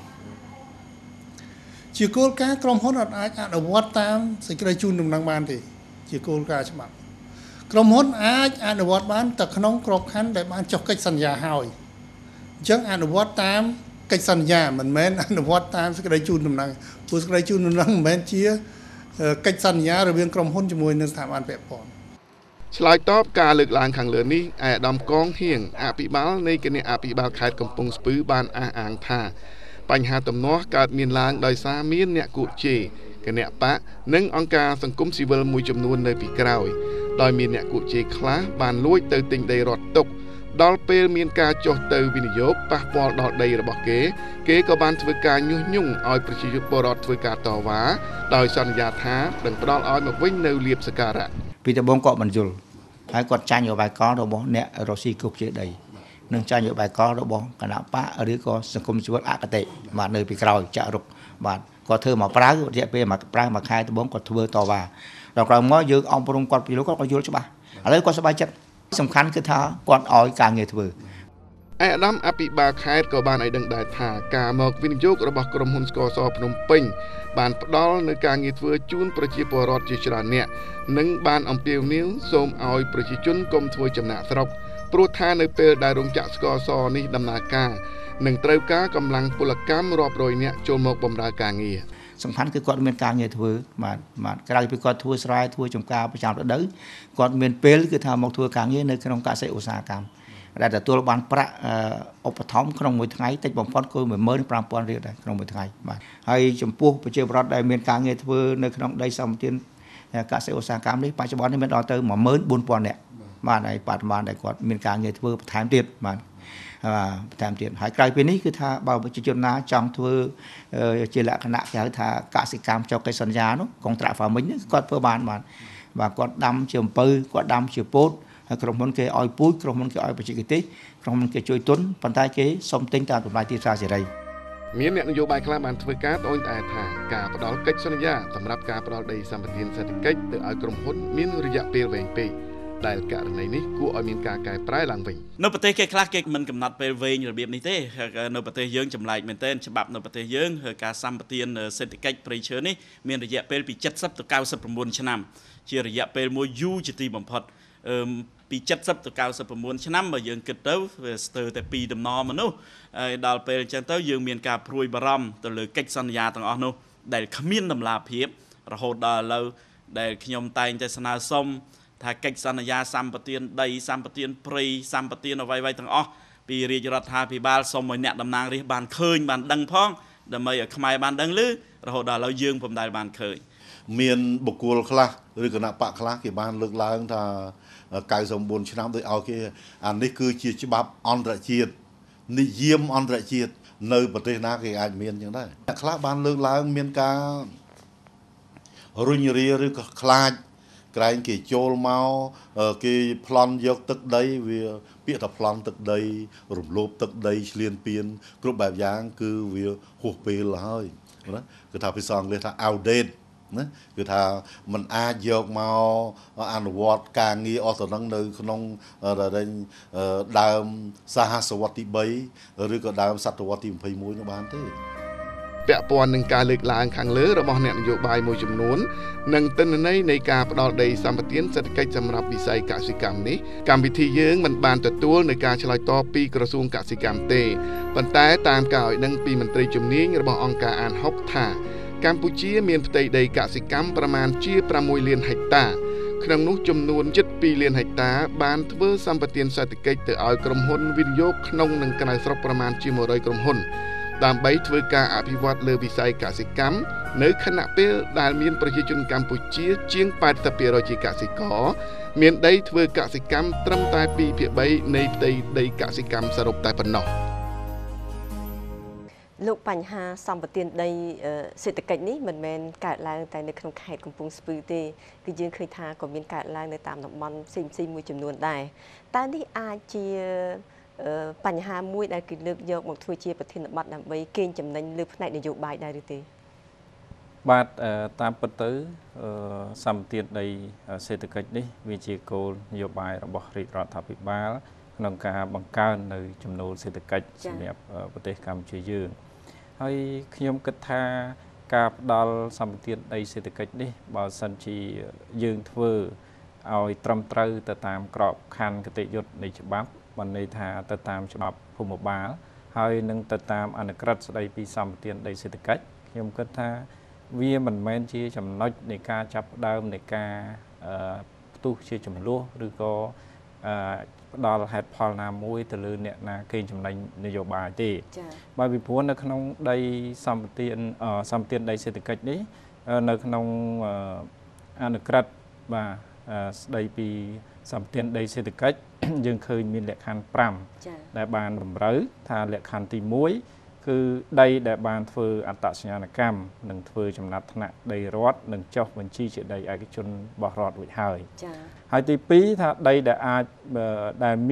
ជាគោលការណ៍ក្រុមហ៊ុនអត់អាចអនុវត្តតាមសេចក្តីជូនដំណឹងបានទេជាគោលការណ៍ច្បាប់ក្រុមហ៊ុនអាចអនុវត្តបានតែក្នុងក្របខ័ណ្ឌដែលបានចុះកិច្ចសន្យាហើយអញ្ចឹងអនុវត្តតាមកិច្ចសន្យាមិនមែនអនុវត្តតាមសេចក្តីជូនដំណឹងព្រោះសេចក្តីជូនដំណឹងមិនមែនជាកិច្ចសន្យារវាងក្រុមហ៊ុនជាមួយនឹងស្ថាប័នពាក់ព័ន្ធឆ្លើយតបការលើកឡើងខាងលើនេះឯកឧត្តមកងហៀងអភិបាលនៃគណៈអភិបាលខេត្តកំពង់ស្ពឺបានអះអាងថាបញ្ហាទំនាស់កើតមានឡើងដោយសារមានអ្នកគូជេរគណៈបកនិងអង្គការសង្គមស៊ីវិលមួយចំនួននៅពីក្រោយដោយមានអ្នកគូជេរខ្លះបានលួចទៅទិញដីរដ្ឋទុកដល់ពេលមានការចុះទៅវិនិយោគប៉ះពាល់ដល់ដីរបស់គេគេក៏បានធ្វើការញុះញង់ឲ្យប្រជាពលរដ្ឋធ្វើការតវ៉ាដោយសន្យាថានឹងផ្ដល់ឲ្យមកវិញនៅលៀបសការៈពីដំបូងគាត់មិនយល់ហើយគាត់ចាញ់របាយការណ៍របស់អ្នករស៊ីគូជេរដីនឹងចាញ់យោបាយករបស់គណៈបកឬក៏សង្គមជីវិតអកតេបាទនៅពីក្រោយចាក់រុកបាទគាត់ធ្វើមកប្រើរយៈពេលមកប្រើមួយខែដំបូងគាត់ធ្វើតវ៉ាដល់ក្រោយមកយើងអប់រំគាត់ពីលោកគាត់ក៏យល់ច្បាស់ឥឡូវគាត់សប្បាយចិត្តសំខាន់គឺថាគាត់ឲ្យការងារធ្វើឯអាដាមអភិបាលខេត្តក៏បានឲ្យដឹងដែរថាការមកវិនិយោគរបស់ក្រុមហ៊ុនស្ករសភ្នំពេញបានផ្ដល់នូវការងារធ្វើជូនប្រជាពលរដ្ឋជាច្រើនអ្នកនិងបានអំពាវនាវសូមឲ្យប្រជាជនកុំធ្វើចំណាក់ស្រុកព្រោះថានៅពេលដែលរោងចក្រស្ករសនេះដំណើរការនឹងត្រូវការកម្លាំងពលកម្មរាប់រយនាក់ចូលមកបម្រើការងារសំខាន់គឺគាត់មានការងារធ្វើបាទបាទក្រៅពីគាត់ធ្វើស្រែធ្វើចំការប្រចាំរដូវគាត់មានពេលគឺថាមកធ្វើការងារនៅក្នុងកសិឧស្សាហកម្មដែលទទួលបានប្រាក់ឧបត្ថម្ភក្នុងមួយថ្ងៃតិចបំផុតគឺ មួយម៉ឺនប្រាំពាន់ រៀលដែរក្នុងមួយថ្ងៃបាទហើយចំពោះប្រជាពលរដ្ឋដែលមានការងារធ្វើនៅក្នុងដីសម្បត្តិកសិឧស្សាហកម្មនេះបច្ចុប្បន្ននេះមានដល់ទៅ មួយម៉ឺនបួនពាន់ នាក់បាទហើយបរិមាណដែលគាត់មានការងារធ្វើបន្ថែមទៀតបាទបន្ថែមទៀតហើយក្រៅពីនេះគឺថាបើប្រជាជនណាចង់ធ្វើជាលក្ខណៈគេហៅថាកសិកម្មចុះកិច្ចសន្យានោះ contract farming គាត់ធ្វើបានបាទបាទគាត់ដាំជាអំពៅគាត់ដាំជាពោតហើយក្រុមហ៊ុនគេឲ្យពូជក្រុមហ៊ុនគេឲ្យបច្ចេកទេសក្រុមហ៊ុនគេជួយទុនប៉ុន្តែគេសុំទិញតាមតម្លៃទីផ្សារសេរីមានអ្នកនយោបាយខ្លះបានធ្វើការត្អូញត្អែថាការផ្ដល់កិច្ចសន្យាសម្រាប់ការផ្ដល់ដីសម្បត្តិសេដ្ឋកិច្ចទៅឲ្យក្រុមហ៊ុនមានរយៈពេលវែងពេកដែលករណីនេះគួរឲ្យមានការកែប្រែឡើងវិញនៅប្រទេសគេខ្លះគេមិនកំណត់ពេលវែងរបៀបនេះទេនៅប្រទេសយើងចម្លែកមែនទែនច្បាប់នៅប្រទេសយើងការសម្បត្តិសេដ្ឋកិច្ចព្រៃឈើនេះមានរយៈពេលពី เจ็ดสิบ ទៅ เก้าสิบเก้า ឆ្នាំជារយៈពេលមួយយូរជាទីបំផុតពី เจ็ดสิบ ទៅ เก้าสิบเก้า ឆ្នាំបើយើងគិតទៅវាស្ទើរតែពីរដំណរមនុស្សហើយដល់ពេលអញ្ចឹងទៅយើងមានការព្រួយបារម្ភទៅលើកិច្ចសន្យាទាំងអស់នោះដែលគ្មានដំណាភាពរហូតដល់ឥឡូវដែលខ្ញុំតែងតែស្នើសុំថាកិច្ចសន្យាសម្បត្តិដីសម្បត្តិព្រៃសម្បត្តិអ្វីៗទាំងអស់ពីរាជរដ្ឋាភិបាលសូមឲ្យអ្នកតំណាងរាស្ត្របានឃើញបានដឹងផងដើម្បីឲ្យខ្មែរបានដឹងឮរហូតដល់ឥឡូវយើងពុំដែលបានឃើញមានបុគ្គលខ្លះឬគណៈបកខ្លះគេបានលើកឡើងថា เก้าสิบเก้า ឆ្នាំដោយឲ្យគេអានេះគឺជាច្បាប់អន្តរជាតិនិយមអន្តរជាតិនៅប្រទេសណាគេអាចមានចឹងដែរអ្នកខ្លះបានលើកឡើងមានការរុញរាឬក៏ខ្លាចក្រែងគេចូលមកគេប្លន់យកទឹកដីវាពាក្យថាប្លន់ទឹកដីរំលោភទឹកដីឆ្លៀនពៀនគ្រប់បែបយ៉ាងគឺវាហួសពេលហើយណាគឺថាភាសាអង់គ្លេសថា outdated ណាគឺថាมันអាចយកមកអនុវត្តការងារអស់ទៅនឹងនៅក្នុងដើមសហសវត្សទី 3 ឬក៏ដើមសតវត្សទី ยี่สิบเอ็ด នោះបានទេពាក់ព័ន្ធនឹងការលើកឡើងខាងលើរបស់អ្នកនយោបាយមួយចំនួននិងទិន្នន័យនៃការផ្ដល់ដីសម្បត្តិសេដ្ឋកិច្ចសម្រាប់វិស័យកសិកម្មនេះកម្មវិធីយើងមិនបានទទួលនៅការឆ្លើយតបពីក្រសួងកសិកម្មទេប៉ុន្តែតាមការឲ្យដឹងពីមន្ត្រីជំនាញរបស់អង្គការអាន หก ថាកម្ពុជាមានផ្ទៃដីកសិកម្មប្រមាណជា ប្រាំមួយ លានហិកតាក្នុងនោះចំនួន ជិត ពីរ លានហិកតាបានធ្វើសម្បត្តិសេដ្ឋកិច្ចទៅឲ្យក្រុមហ៊ុនវិនិយោគក្នុងនិងក្រៅស្រុកប្រមាណជា មួយរយ ក្រុមហ៊ុន ដើម្បីធ្វើការអភិវឌ្ឍលើវិស័យកសិកម្មនៅខណៈពេលដែលមានប្រជាជនកម្ពុជាជាង แปดสิบเปอร์เซ็นต์ ជាកសិករមានដីធ្វើកសិកម្មត្រឹមតែ ពីរភាគបី នៃផ្ទៃដីកសិកម្មសរុបតែប៉ុណ្ណោះលោកបញ្ហាសម្បត្តិដីសេដ្ឋកិច្ចនេះមិនមែនកើតឡើងតែនៅក្នុងខេត្តកំពង់ស្ពឺទេគឺយើងឃើញថាក៏មានកើតឡើងនៅតាមតំបន់ផ្សេងៗមួយចំនួនដែរតែនេះអាចជាបញ្ហាមួយដែលគឺលើកយកមកធ្វើជាប្រធានបទដើម្បីកេងចំណេញលើផ្នែកនយោបាយដែរឬទេបាទតាមពិតទៅសម្បត្តិដីសេដ្ឋកិច្ចនេះវាជាគោលនយោបាយរបស់រាជរដ្ឋាភិបាលក្នុងការបង្កើននៅចំណូលសេដ្ឋកិច្ចសម្រាប់ប្រទេសកម្ពុជាយើងហើយខ្ញុំគិតថាការផ្ដល់សម្បត្តិដីសេដ្ឋកិច្ចនេះបើសិនជាយើងធ្វើឲ្យត្រឹមត្រូវទៅតាមក្របខ័ណ្ឌគតិយុត្តនៃច្បាប់បានន័យថាទៅតាមច្បាប់ភូមិបាលហើយនឹងទៅតាមអនុក្រឹត្យស្ដីពីសម្បត្តិដីសេដ្ឋកិច្ចខ្ញុំគិតថាវាមិនមែនជាចំណុចនៃការចាប់ផ្ដើមនៃការផ្ទុះជាចំនួនឬក៏ផ្ដល់ហេតុផលណាមួយទៅលើអ្នកណាកេងចំណេញនយោបាយទេបើពីព្រោះនៅក្នុងដីសម្បត្តិសម្បត្តិដីសេដ្ឋកិច្ចនេះនៅក្នុងអនុក្រឹត្យបាទស្ដីពីសម្បត្តិដីសេដ្ឋកិច្ចយើងឃើញមានលក្ខខណ្ឌ ប្រាំ ដែលបានតម្រូវថាលក្ខខណ្ឌទី មួយ គឺដីដែលបានធ្វើអត្តសញ្ញាណកម្មនិងធ្វើចំណាត់ថ្នាក់ដីរដ្ឋនិងចុះបញ្ជីជាដីឯកជនរបស់រដ្ឋរួចហើយហើយទី ពីរ ថាដីដែលអាចដែលមាន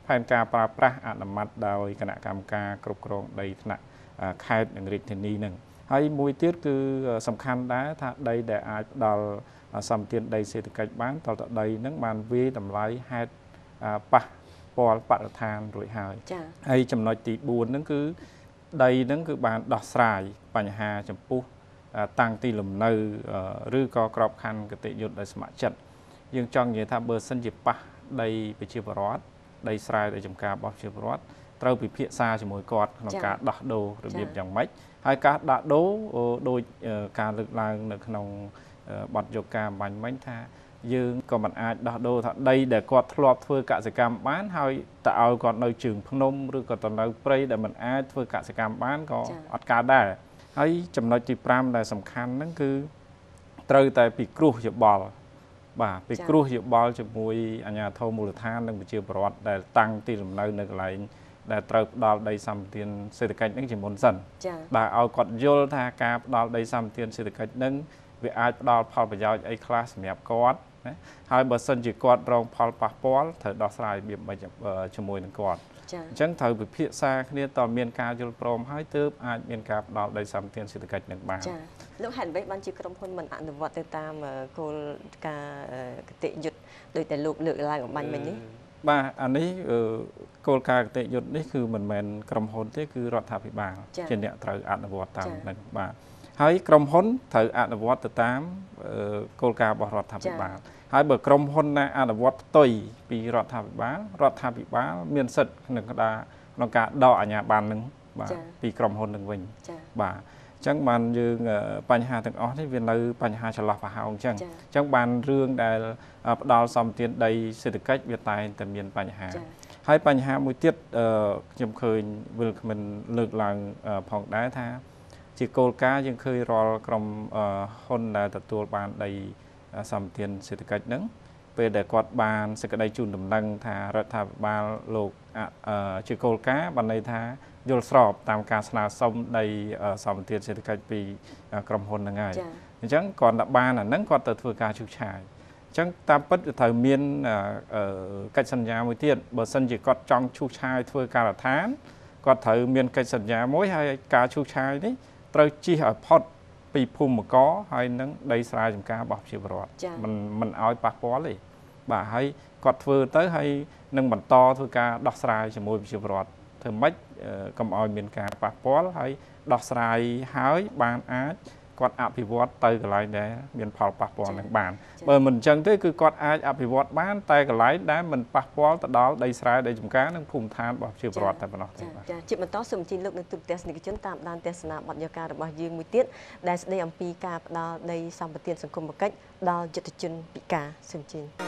ផែនការប្រើប្រាស់អនុម័តដោយគណៈកម្មការគ្រប់គ្រងដីថ្នាក់ខេត្តនិងរាជធានីនឹងហើយមួយទៀតគឺសំខាន់ដែរថាដីដែលអាចផ្ដល់សម្បទានដីសេដ្ឋកិច្ចបានតើដីនឹងបានវាយតម្លៃហេតុប៉ះពាល់បរិស្ថានរួចហើយហើយចំណុចទីបួនហ្នឹងគឺដីហ្នឹងគឺបានដោះស្រាយបញ្ហាចំពោះតាំងទីលំនៅឬក៏ក្របខ័ណ្ឌគតិយុត្តដោយស្ម័គ្រចិត្តយើងចង់និយាយថាបើសិនជាប៉ះដីប្រជាពលរដ្ឋដីស្រែដោយចំការរបស់ប្រជាពលរដ្ឋត្រូវពិភាក្សាជាមួយគាត់ក្នុងការដោះដូររបៀបយ៉ាងម៉េចហើយការដាក់ដូរដោយការលើកឡើងនៅក្នុងបទយកការបាញ់មិញថាយើងក៏មិនអាចដោះដូរថាដីដែលគាត់ធ្លាប់ធ្វើកសិកម្មបានហើយទៅឲ្យគាត់នៅជើងភ្នំឬក៏ទៅនៅព្រៃដែលមិនអាចធ្វើកសិកម្មបានក៏អត់កើតដែរហើយចំណុចទីប្រាំដែលសំខាន់ហ្នឹងគឺត្រូវតែពិគ្រោះយោបល់បាទពិគ្រោះយោបល់ជាមួយអាជ្ញាធរមូលដ្ឋាននិងប្រជាពលរដ្ឋដែលតាំងទីលំនៅនៅកន្លែងដែលត្រូវផ្ដល់ដីសម្បត្តិសេដ្ឋកិច្ចហ្នឹងជាមុនសិនដែលឲ្យគាត់យល់ថាការផ្ដល់ដីសម្បត្តិសេដ្ឋកិច្ចហ្នឹងវាអាចផ្ដល់ផលប្រយោជន៍អីខ្លះសម្រាប់គាត់ណាហើយបើសិនជាគាត់រងផលប៉ះពាល់ត្រូវដោះស្រាយរបៀបម៉េចជាមួយនឹងគាត់អញ្ចឹងត្រូវពិភាក្សាគ្នាតើមានការយល់ព្រមហើយទើបអាចមានការផ្ដល់ដីសម្បត្តិសេដ្ឋកិច្ចនឹងបានចា៎លោកហេតុអ្វីបានជាក្រុមហ៊ុនមិនអនុវត្តទៅតាមគោលការណ៍គតិយុត្តដោយតែលោកលើកឡើងអំបញ្ញមិញនេះបាទអានេះគោលការណ៍គតិយុត្តនេះគឺមិនមែនក្រុមហ៊ុនទេគឺរដ្ឋាភិបាលជាអ្នកត្រូវអនុវត្តតាមនឹងបាទហើយក្រុមហ៊ុនត្រូវអនុវត្តទៅតាមគោលការណ៍របស់រដ្ឋាភិបាលហើយបើក្រុមហ៊ុនណាអនុវត្តផ្ទុយពីរដ្ឋាភិបាលរដ្ឋាភិបាលមានសិទ្ធិក្នុងការក្នុងការដកអាជ្ញាប័ណ្ណនឹងបាទពីក្រុមហ៊ុននឹងវិញបាទអញ្ចឹងបានយើងបញ្ហាទាំងអស់នេះវានៅបញ្ហាចន្លោះប្រហោងអញ្ចឹងអញ្ចឹងបានរឿងដែលផ្ដាល់សម្បទានដីសេដ្ឋកិច្ចវាតែងតែមានបញ្ហាហើយបញ្ហាមួយទៀតខ្ញុំឃើញវិលគ្មិនលើកឡើងផងដែរថាជាគោលការណ៍យើងឃើញរាល់ក្រុមហ៊ុនដែលទទួលបានដីសម្បទានសេដ្ឋកិច្ចហ្នឹងពេលដែលគាត់បានសេចក្តីជូនដំណឹងថារដ្ឋាភិបាលលោកជាគោលការណ៍បានន័យថាយល់ស្របតាមការស្នើសុំដីសម្បទានសេដ្ឋកិច្ចពីក្រុមហ៊ុនហ្នឹងហើយអញ្ចឹងគាត់ដាក់បានអាហ្នឹងគាត់ទៅធ្វើការឈូសឆាយអញ្ចឹងតាមពិតត្រូវមានកិច្ចសន្យាមួយទៀតបើសិនជាគាត់ចង់ឈូសឆាយធ្វើការដ្ឋានគាត់ត្រូវមានកិច្ចសន្យាមួយហើយការឈូសឆាយនេះត្រូវជិះឲ្យផុតពីភូមិករហើយនឹងដីស្រែចម្ការរបស់ប្រជាពលរដ្ឋមិនមិនឲ្យប៉ះពាល់ទេបាទហើយគាត់ធ្វើទៅហើយនឹងបន្តធ្វើការដោះស្រាយជាមួយប្រជាពលរដ្ឋធ្វើម៉េចកុំឲ្យមានការប៉ះពាល់ហើយដោះស្រាយហើយបានអាចគាត់អភិវឌ្ឍទៅកន្លែងដែលមានផលប៉ះពាល់នឹងបានបើមិនអញ្ចឹងទេគឺគាត់អាចអភិវឌ្ឍបានតែកន្លែងដែលមិនប៉ះពាល់ទៅដល់ដីស្រែដីចម្ការនិងភូមិឋានរបស់ប្រជាពលរដ្ឋតែប៉ុណ្ណោះទេបាទចាជាបន្តសូមអញ្ជើញលោកនឹងទូទស្សនិកជនតាមដានទស្សនាបទយការរបស់យើងមួយទៀតដែលស្ដីអំពីការផ្ដល់ដីសម្បត្តិសង្គមគិច្ចដល់យុទ្ធជនពិការសូមអញ្ជើញ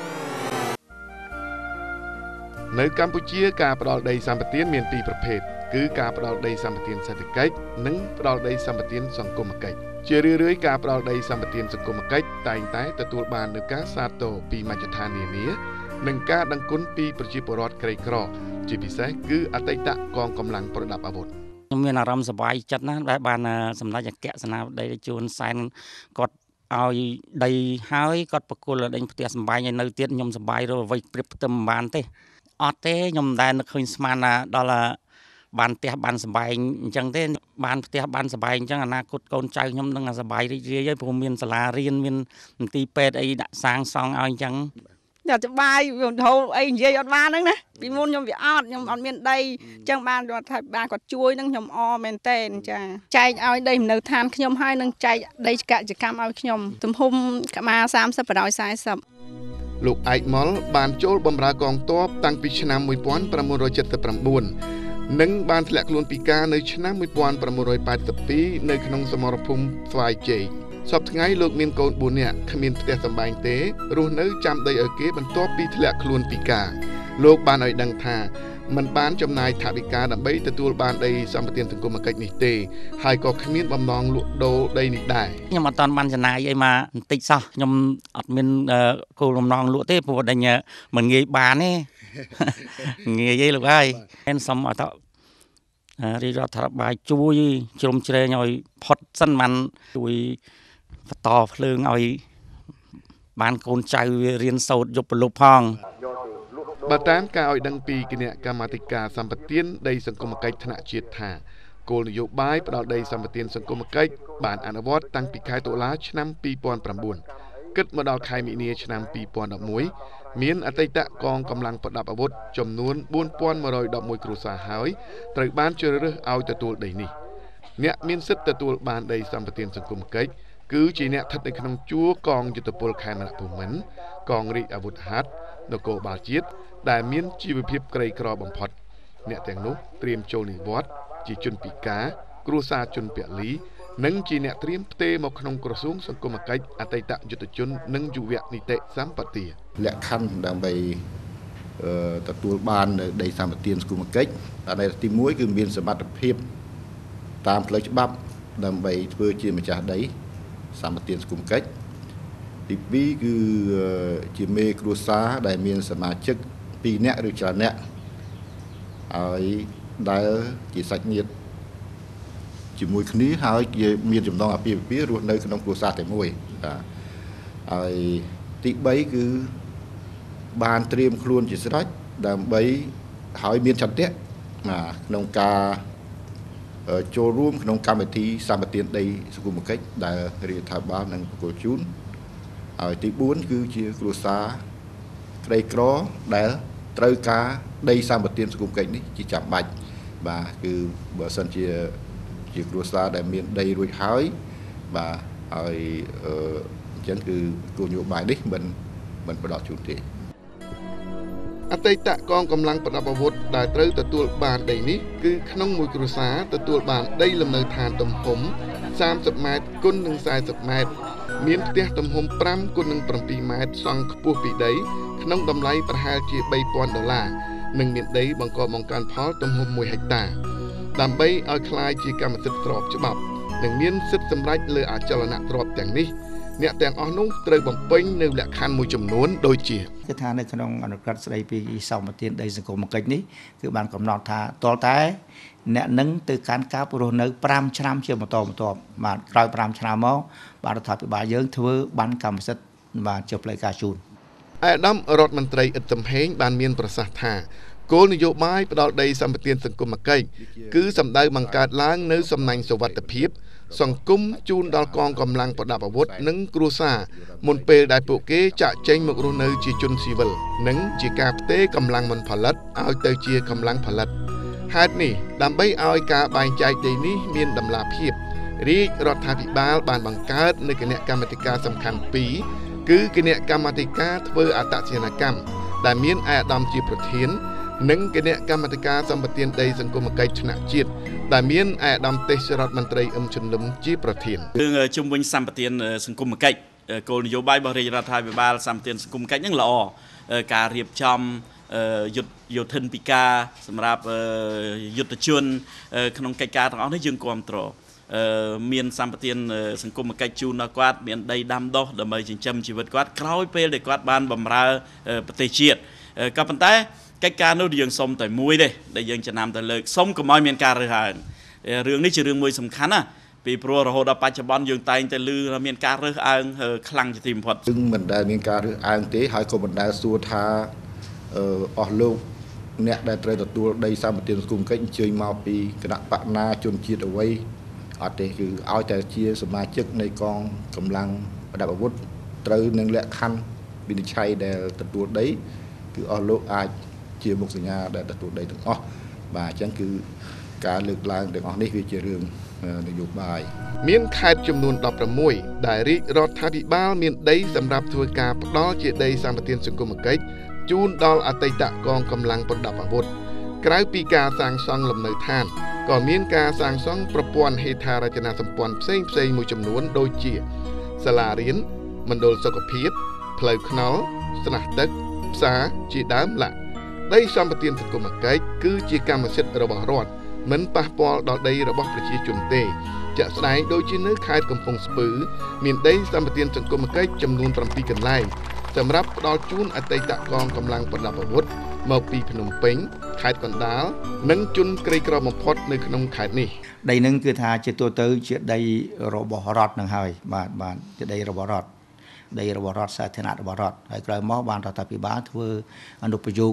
នៅកម្ពុជាការផ្ដល់ដីសម្បត្តិមានពីរប្រភេទគឺការផ្ដល់ដីសម្បត្តិសេដ្ឋកិច្ចនិងផ្ដល់ដីសម្បត្តិសង្គមគិច្ចជារឿយៗការផ្ដល់ដីសម្បត្តិសង្គមគិច្ចតែងតែទទួលបាននូវការសាទរពីមជ្ឈដ្ឋាននានានិងការដឹងគុណពីប្រជាពលរដ្ឋក្រីក្រជាពិសេសគឺអតីតកងកម្លាំងប្រដាប់អាវុធខ្ញុំមានអារម្មណ៍សប្បាយចិត្តណាស់ដែលបានសម្ដេចអគ្គសេនាបតីជួនសែនគាត់ឲ្យដីហើយគាត់ប្រគល់ដេញផ្ទះសម្បែងឲ្យនៅទៀតខ្ញុំសប្បាយរស់អ្វីព្រៀបផ្ទឹមមិនបានទេអត់ទេខ្ញុំមិនដែលនឹកឃើញស្មានណាដល់បានផ្ទះបានសម្បែងអញ្ចឹងទេបានផ្ទះបានសម្បែងអញ្ចឹងអនាគតកូនចៅខ្ញុំនឹងសប្បាយរីករាយហើយព្រោះមានសាលារៀនមានមន្ទីរពេទ្យអីដាក់សាងសង់ឲ្យអញ្ចឹងតែសប្បាយវាហូរអីនិយាយអត់បានហ្នឹងណាពីមុនខ្ញុំវាអត់ខ្ញុំអត់មានដីអញ្ចឹងបានរដ្ឋាភិបាលគាត់ជួយហ្នឹងខ្ញុំអមែនតែនចាចែកឲ្យដីនៅឋានខ្ញុំហើយនឹងចែកដីកសិកម្មឲ្យខ្ញុំទំហំក្បាលសាមសិបបណ្ដោយសាយសិបលោកឯកមុលបានចូលបម្រើកងទ័ពតាំងពីឆ្នាំmột nghìn chín trăm bảy mươi chínនិងបានធ្លាក់ខ្លួនពិការនៅឆ្នាំmột nghìn chín trăm tám mươi haiនៅក្នុងសមរភូមិស្វាយជ័យសពថ្ងៃលោកមានកូនបួននាក់គ្មានផ្ទះសម្បែងទេរស់នៅចាំដីឲ្យគេបន្ទាប់ពីធ្លាក់ខ្លួនពិការលោកបានឲ្យដឹងថាមិនបានចំណាយថវិកាដើម្បីទទួលបានដីសម្បត្តិសង្គមគិច្ចនេះទេហើយក៏គ្មានបំណងលក់ដូរដីនេះដែរខ្ញុំអត់តាន់បានចំណាយអីមកបន្តិចសោះខ្ញុំអត់មានគោលបំណងលក់ទេព្រោះតែមិនងាយបានទេងាយទេលោកហើយខ្ញុំសុំឲ្យតរាជរដ្ឋាភិបាលជួយជ្រោមជ្រែងឲ្យផុតសិនបានជួយបន្តភ្លើងឲ្យបានកូនចៅរៀនសូត្រយប់ប្រលប់ផងបើតាមការឲ្យដឹងពីគណៈកម្មាធិការសម្បទានដីសង្គមគិច្ចថ្នាក់ជាតិថាគោលនយោបាយផ្ដល់ដីសម្បទានសង្គមគិច្ចបានអនុវត្តតាំងពីខែតុលាឆ្នាំពីរពាន់ប្រាំបួនគិតមកដល់ខែមិនិនាឆ្នាំពីរពាន់ដប់មួយមានអតីតកងកម្លាំងប្រដាប់អាវុធចំនួនបួនពាន់មួយរយដប់មួយគ្រួសារហើយត្រូវបានជ្រើសរើសឲ្យទទួលដីនេះអ្នកមានសិទ្ធិទទួលបានដីសម្បទានសង្គមគិច្ចគឺជាអ្នកស្ថិតនៅក្នុងជួរកងយុទ្ធពលខេមរភូមិន្ទកងរាជអាវុធហត្ថនគរបាលជាតិដែលមានជីវភាពក្រីក្របំផុតអ្នកទាំងនោះត្រៀមចូលនិវត្តន៍ជាជនពិការគ្រួសារជនពលីនិងជាអ្នកត្រៀមផ្ទេរមកក្នុងក្រសួងសង្គមគិច្ចអតីតយុទ្ធជននិងយុវនីតិសម្បទាលក្ខខណ្ឌដើម្បីទទួលបានដីសម្បទានសង្គមគិច្ចអានេះទីមួយគឺមានសមត្ថភាពតាមផ្លូវច្បាប់ដើម្បីធ្វើជាម្ចាស់ដីសម្បទានសង្គមគិច្ចទីពីរគឺជាមេគ្រួសារដែលមានសមាជិកពីរនាក់ឬច្រើននាក់ហើយដែលជាសាច់ញាតិជាមួយគ្នាហើយគេមានចំណងអាពាហ៍ពិពាហ៍រស់នៅក្នុងគ្រួសារតែមួយបាទហើយទីបីគឺបានត្រៀមខ្លួនជាស្រេចដើម្បីហើយមានចន្ទៈក្នុងការចូលរួមក្នុងកម្មវិធីសម្បទានដីសង្គមគិច្ចដែលរាជរដ្ឋាភិបាលនឹងប្រគល់ជូនហើយទីបួនគឺជាគ្រួសារក្រីក្រដែលត្រូវការដីសម្បទានសង្គមគិច្ចនេះជាចាំបាច់បាទគឺបើសិនជាជាគ្រួសារដែលមានដីរួចហើយបាទហើយអញ្ចឹងគឺគោលនយោបាយនេះមិនមិនផ្ដល់ជូនទេអតីតកងកម្លាំងប្រដាប់អាវុធដែលត្រូវទទួលបានដីនេះគឺក្នុងមួយគ្រួសារទទួលបានដីលំនៅឋានទំហំសាមសិបម៉ែត្រគុណនឹងសែសិបម៉ែត្រមានផ្ទះទំហំប្រាំគុណនឹងប្រាំពីរម៉ែត្រសង់ខ្ពស់ពីដីក្នុងតម្លៃប្រហែលជាបីពាន់ដុល្លារនិងមានដីបង្កបង្កើនផលទំហំមួយហិកតាដើម្បីឲ្យคล้ายជាកម្មសិទ្ធិស្របច្បាប់និងមានសិទ្ធិសម្រេចលើអចលនទ្រព្យទាំងនេះអ្នកទាំងអស់នោះត្រូវបំពេញនៅលក្ខខណ្ឌមួយចំនួនដូចជាគឺថានៅក្នុងអនុក្រឹត្យស្ដីពីសម្បទានដីសង្គមគិច្ចនេះគឺបានកំណត់ថាតលតែអ្នកនឹងទៅកាន់ការរស់នៅប្រាំឆ្នាំជាបន្តបន្ទាប់បាទក្រោយប្រាំឆ្នាំមកបាទរដ្ឋាភិបាលយើងធ្វើបានកម្មសិទ្ធិបាទជាផ្លូវការជូនអាដាមរដ្ឋមន្ត្រីអ៊ិតសំហេងបានមានប្រសាសន៍ថាគោលនយោបាយផ្ដល់ដីសម្បទានសង្គមគិច្ចគឺសម្ដៅបង្កើតឡើងនៅសំណាញ់សុវត្ថិភាពសង្គមជូនដល់កងកម្លាំងប្រដាប់អាវុធនិងគ្រួសារមុនពេលដែលពួកគេចាក់ចេញមករស់នៅជាជនស៊ីវិលនិងជាការផ្ទេរកម្លាំងមិនផលិតឲ្យទៅជាកម្លាំងផលិតហេតុនេះដើម្បីឲ្យការបែងចែកដីនេះមានតម្លាភាពរាជរដ្ឋាភិបាលបានបង្កើតនៅគណៈកម្មាធិការសំខាន់ពីរគឺគណៈកម្មាធិការធ្វើអត្តសញ្ញាណកម្មដែលមានឯកឧត្តមជាប្រធាននិងគណៈកម្មាធិការសម្បទានដីសង្គមគិច្ចថ្នាក់ជាតិដែលមានឯកឧត្តមទេសរដ្ឋមន្ត្រីអ៊ឹមជំនុំជាប្រធានរឿងជំវិញសម្បទានសង្គមគិច្ចគោលនយោបាយរបស់រាជរដ្ឋាភិបាលសម្បទានសង្គមគិច្ចហ្នឹងល្អការរៀបចំយុទ្ធយោធិនពិការសម្រាប់យុទ្ធជនក្នុងកិច្ចការទាំងអស់នេះយើងគ្រប់គ្រងមានសម្បទានសង្គមគិច្ចជូនដល់គាត់មានដីដាំដុះដើម្បីចិញ្ចឹមជីវិតគាត់ក្រោយពេលដែលគាត់បានបម្រើប្រទេសជាតិក៏ប៉ុន្តែកិច្ចការនោះយើងសុំតែមួយទេដែលយើងចំណាំទៅលើកសុំកុំឲ្យមានការរើសអើងរឿងនេះជារឿងមួយសំខាន់ណាពីព្រោះរហូតដល់បច្ចុប្បន្នយើងតែងតែឮមានការរើសអើងខ្លាំងជាទីបំផុតគឺមិនដែលមានការរើសអើងទេហើយក៏មិនដែលសួរថាអស់លោកអ្នកដែលត្រូវទទួលដីសម្បទានសង្គមគិច្ចអញ្ជើញមកពីគណៈបកណាជនជាតិអ្វីអត់ទេគឺឲ្យតែជាសមាជិកនៃកងកម្លាំងប្រដាប់អាវុធត្រូវនឹងលក្ខខណ្ឌវិនិច្ឆ័យដែលទទួលដីគឺអស់លោកអាចជាមុខសញ្ញាដែលទទួលដីទាំងអស់បាទអញ្ចឹងគឺការលើកឡើងទាំងអស់នេះវាជារឿងនយោបាយមានខេត្តចំនួនដប់ប្រាំមួយដែលរាជរដ្ឋាភិបាលមានដីសម្រាប់ធ្វើការផ្ដល់ជាដីសម្បទានសង្គមគិច្ចជូនដល់អតីតកងកម្លាំងប្រដាប់អាវុធក្រៅពីការសាងសង់លំនៅឋានក៏មានការសាងសង់ប្រព័ន្ធហេដ្ឋារចនាសម្ព័ន្ធផ្សេងផ្សេងមួយចំនួនដូចជាសាលារៀនមណ្ឌលសុខភាពផ្លូវថ្នល់ស្រះទឹកផ្សារជាដើមឡាក់ដីសម្បទានសង្គមគិច្ចគឺជាកម្មសិទ្ធិរបស់រដ្ឋមិនប៉ះពាល់ដល់ដីរបស់ប្រជាជនទេជាក់ស្ដែងដូចជានៅខេត្តកំពង់ស្ពឺមានដីសម្បទានសង្គមគិច្ចចំនួនប្រាំពីរកន្លែងសម្រាប់ផ្ដល់ជូនអតីតកងកម្លាំងប្រដាប់អាវុធមកពីភ្នំពេញខេត្តកណ្ដាលនិងជនក្រីក្របំផុតនៅក្នុងខេត្តនេះដីនឹងគឺថាជាទូទៅជាដីរបស់រដ្ឋនឹងហើយបាទបាទជាដីរបស់រដ្ឋដីរបស់រដ្ឋសាធារណៈរបស់រដ្ឋហើយក្រោយមកបានរដ្ឋាភិបាលធ្វើអនុប្រយោគ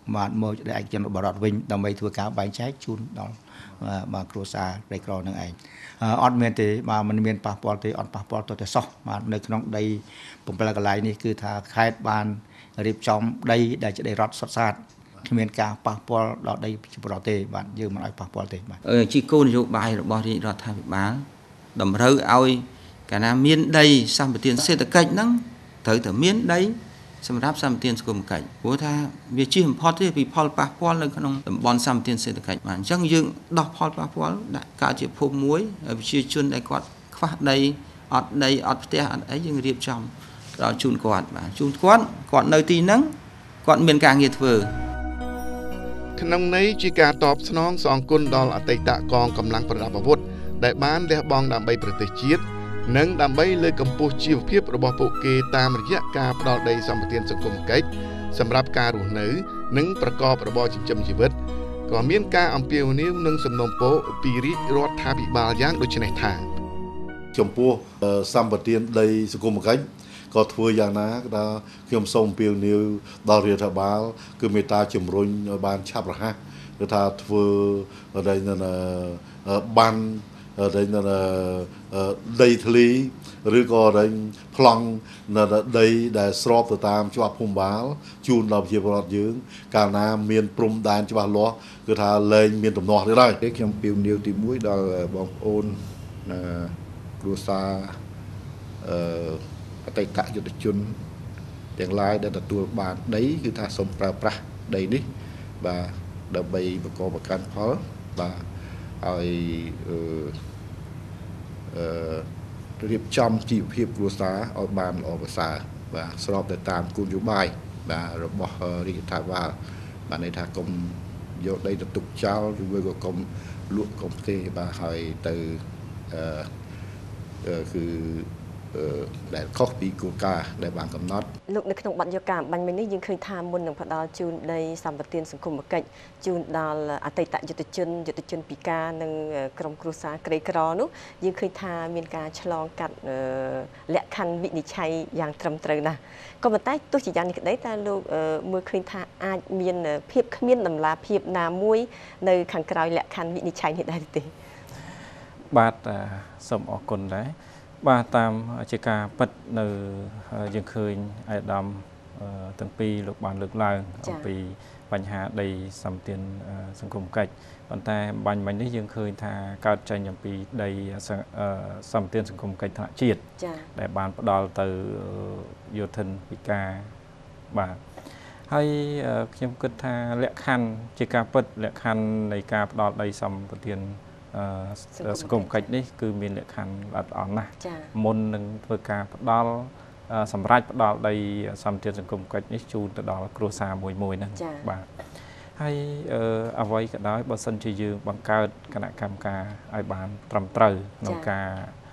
បាទមកដែលឯកជនបរតវិញដើម្បីធ្វើការបែងចែកជូនដល់បាទគ្រួសារដីក្រនឹងឯងអត់មានទេបាទมันមានប៉ះពាល់ទេអត់ប៉ះពាល់ទៅតែសោះបាទនៅក្នុងដីបំពេញកន្លែងនេះគឺថាខេត្តបានរៀបចំដីដែលជាដីរដ្ឋសុទ្ធសាធគ្មានការប៉ះពាល់ដល់ដីប្រជាពលរដ្ឋទេបាទយើងមិនឲ្យប៉ះពាល់ទេបាទជាគោលនយោបាយរបស់រាជរដ្ឋាភិបាលតម្រូវឲ្យកាលណាមានដីសម្បត្តិសេដ្ឋកិច្ចហ្នឹងត្រូវតែមានដីសម្រាប់សម្បត្តិសង្គមគិច្ចព្រោះថាវាជិះបំផុតទេពីផលប៉ះពាល់នៅក្នុងតំបន់សម្បត្តិសេដ្ឋកិច្ចបាទអញ្ចឹងយើងដោះផលប៉ះពាល់ដាក់កើតជាភូមិមួយប្រជាជនដែលគាត់ខ្វះដីអត់ដីអត់ផ្ទះអត់អីយើងរៀបចំដល់ជូនគាត់បាទជូនគាត់គាត់នៅទីហ្នឹងគាត់មានការងារធ្វើក្នុងន័យជាការតបស្នងសងគុណដល់អតីតកងកម្លាំងប្រដាប់អាវុធដែលបានលះបង់ដើម្បីប្រទេសជាតិនិងដើម្បីលើកកម្ពស់ជីវភាពរបស់ពួកគេតាមរយៈការផ្ដល់ដីសម្បត្តិសង្គមគិច្ចសម្រាប់ការរស់នៅនិងប្រកបរបរចិញ្ចឹមជីវិតក៏មានការអំពាវនាវនិងសំណូមពរពីរាជរដ្ឋាភិបាលយ៉ាងដូចនេះថាចំពោះសម្បត្តិដីសង្គមគិច្ចក៏ធ្វើយ៉ាងណាក៏ថាខ្ញុំសូមអំពាវនាវដល់រដ្ឋាភិបាលគឺមេត្តាជំរុញឲ្យបានឆាប់រហ័សគឺថាធ្វើដីបានដីដីធ្លីឬក៏ដីប្លង់ដីដែលស្របទៅតាមច្បាប់ភូមិបាលជូនដល់ប្រជាពលរដ្ឋយើងកាលណាមានព្រំដែនច្បាស់លាស់គឺថាលែងមានដំណោះទេដែរខ្ញុំពាវនាវទីមួយដល់បងប្អូនគ្រួសារអឺអតីតយុទ្ធជនទាំងឡាយដែលទទួលបានដីគឺថាសូមប្រើប្រាស់ដីនេះបាទដើម្បីបង្កបង្កើនផលបាទឲ្យអឺអឺរៀបចំជីវភាពគ្រួសារឲ្យបានល្អប្រសើរបាទស្របទៅតាមគោលនយោបាយបាទរបស់រាជរដ្ឋាភិបាលបាទន័យថាកុំយកដីទៅទុកចោលឬក៏កុំលក់កុំផ្ទេរបាទហើយទៅអឺគឺដែលខុសពីគោលការណ៍ដែលបានកំណត់លោកនៅក្នុងបទយកការបាញ់មិញនេះយើងឃើញថាមុននឹងផ្ដល់ជូនដីសម្បត្តិសង្គមគិច្ចជូនដល់អតីតយុទ្ធជនយុទ្ធជនពិការនិងក្រុមគ្រួសារក្រីក្រនោះយើងឃើញថាមានការឆ្លងកាត់លក្ខខណ្ឌវិនិច្ឆ័យយ៉ាងត្រឹមត្រូវណាស់ក៏ប៉ុន្តែទោះជាយ៉ាងនេះក្តីតែលោកមើលឃើញថាអាចមានភាពគ្មានតម្លាភាពណាមួយនៅខាងក្រោយលក្ខខណ្ឌវិនិច្ឆ័យនេះដែរទេបាទសូមអរគុណដែរបាទតាមជាការពិតនៅយើងឃើញអាយដាមទាំងពីរលោកបានលើកឡើងអំពីបញ្ហាដីសម្បត្តិសង្គមគិច្ចប៉ុន្តែបាញ់មិញនេះយើងឃើញថាកើតចេញអំពីដីសម្បត្តិសង្គមគិច្ចថ្នាក់ជាតិដែលបានផ្ដល់ទៅយោធិនពិការបាទហើយខ្ញុំគិតថាលក្ខខណ្ឌជាការពិតលក្ខខណ្ឌនៃការផ្ដល់ដីសម្បត្តិសង្គមគិច្ចនេះគឺមានលក្ខខណ្ឌល្អិតល្អន់ណាស់មុននឹងធ្វើការផ្ដល់សម្រាប់ផ្ដល់ដីសម្បត្តិសង្គមគិច្ចនេះជូនទៅដល់គ្រួសារមួយមួយហ្នឹងបាទហើយអ្វីក៏ដោយបើសិនជាយើងបង្កើតគណៈកម្មការឲ្យបានត្រឹមត្រូវក្នុងការ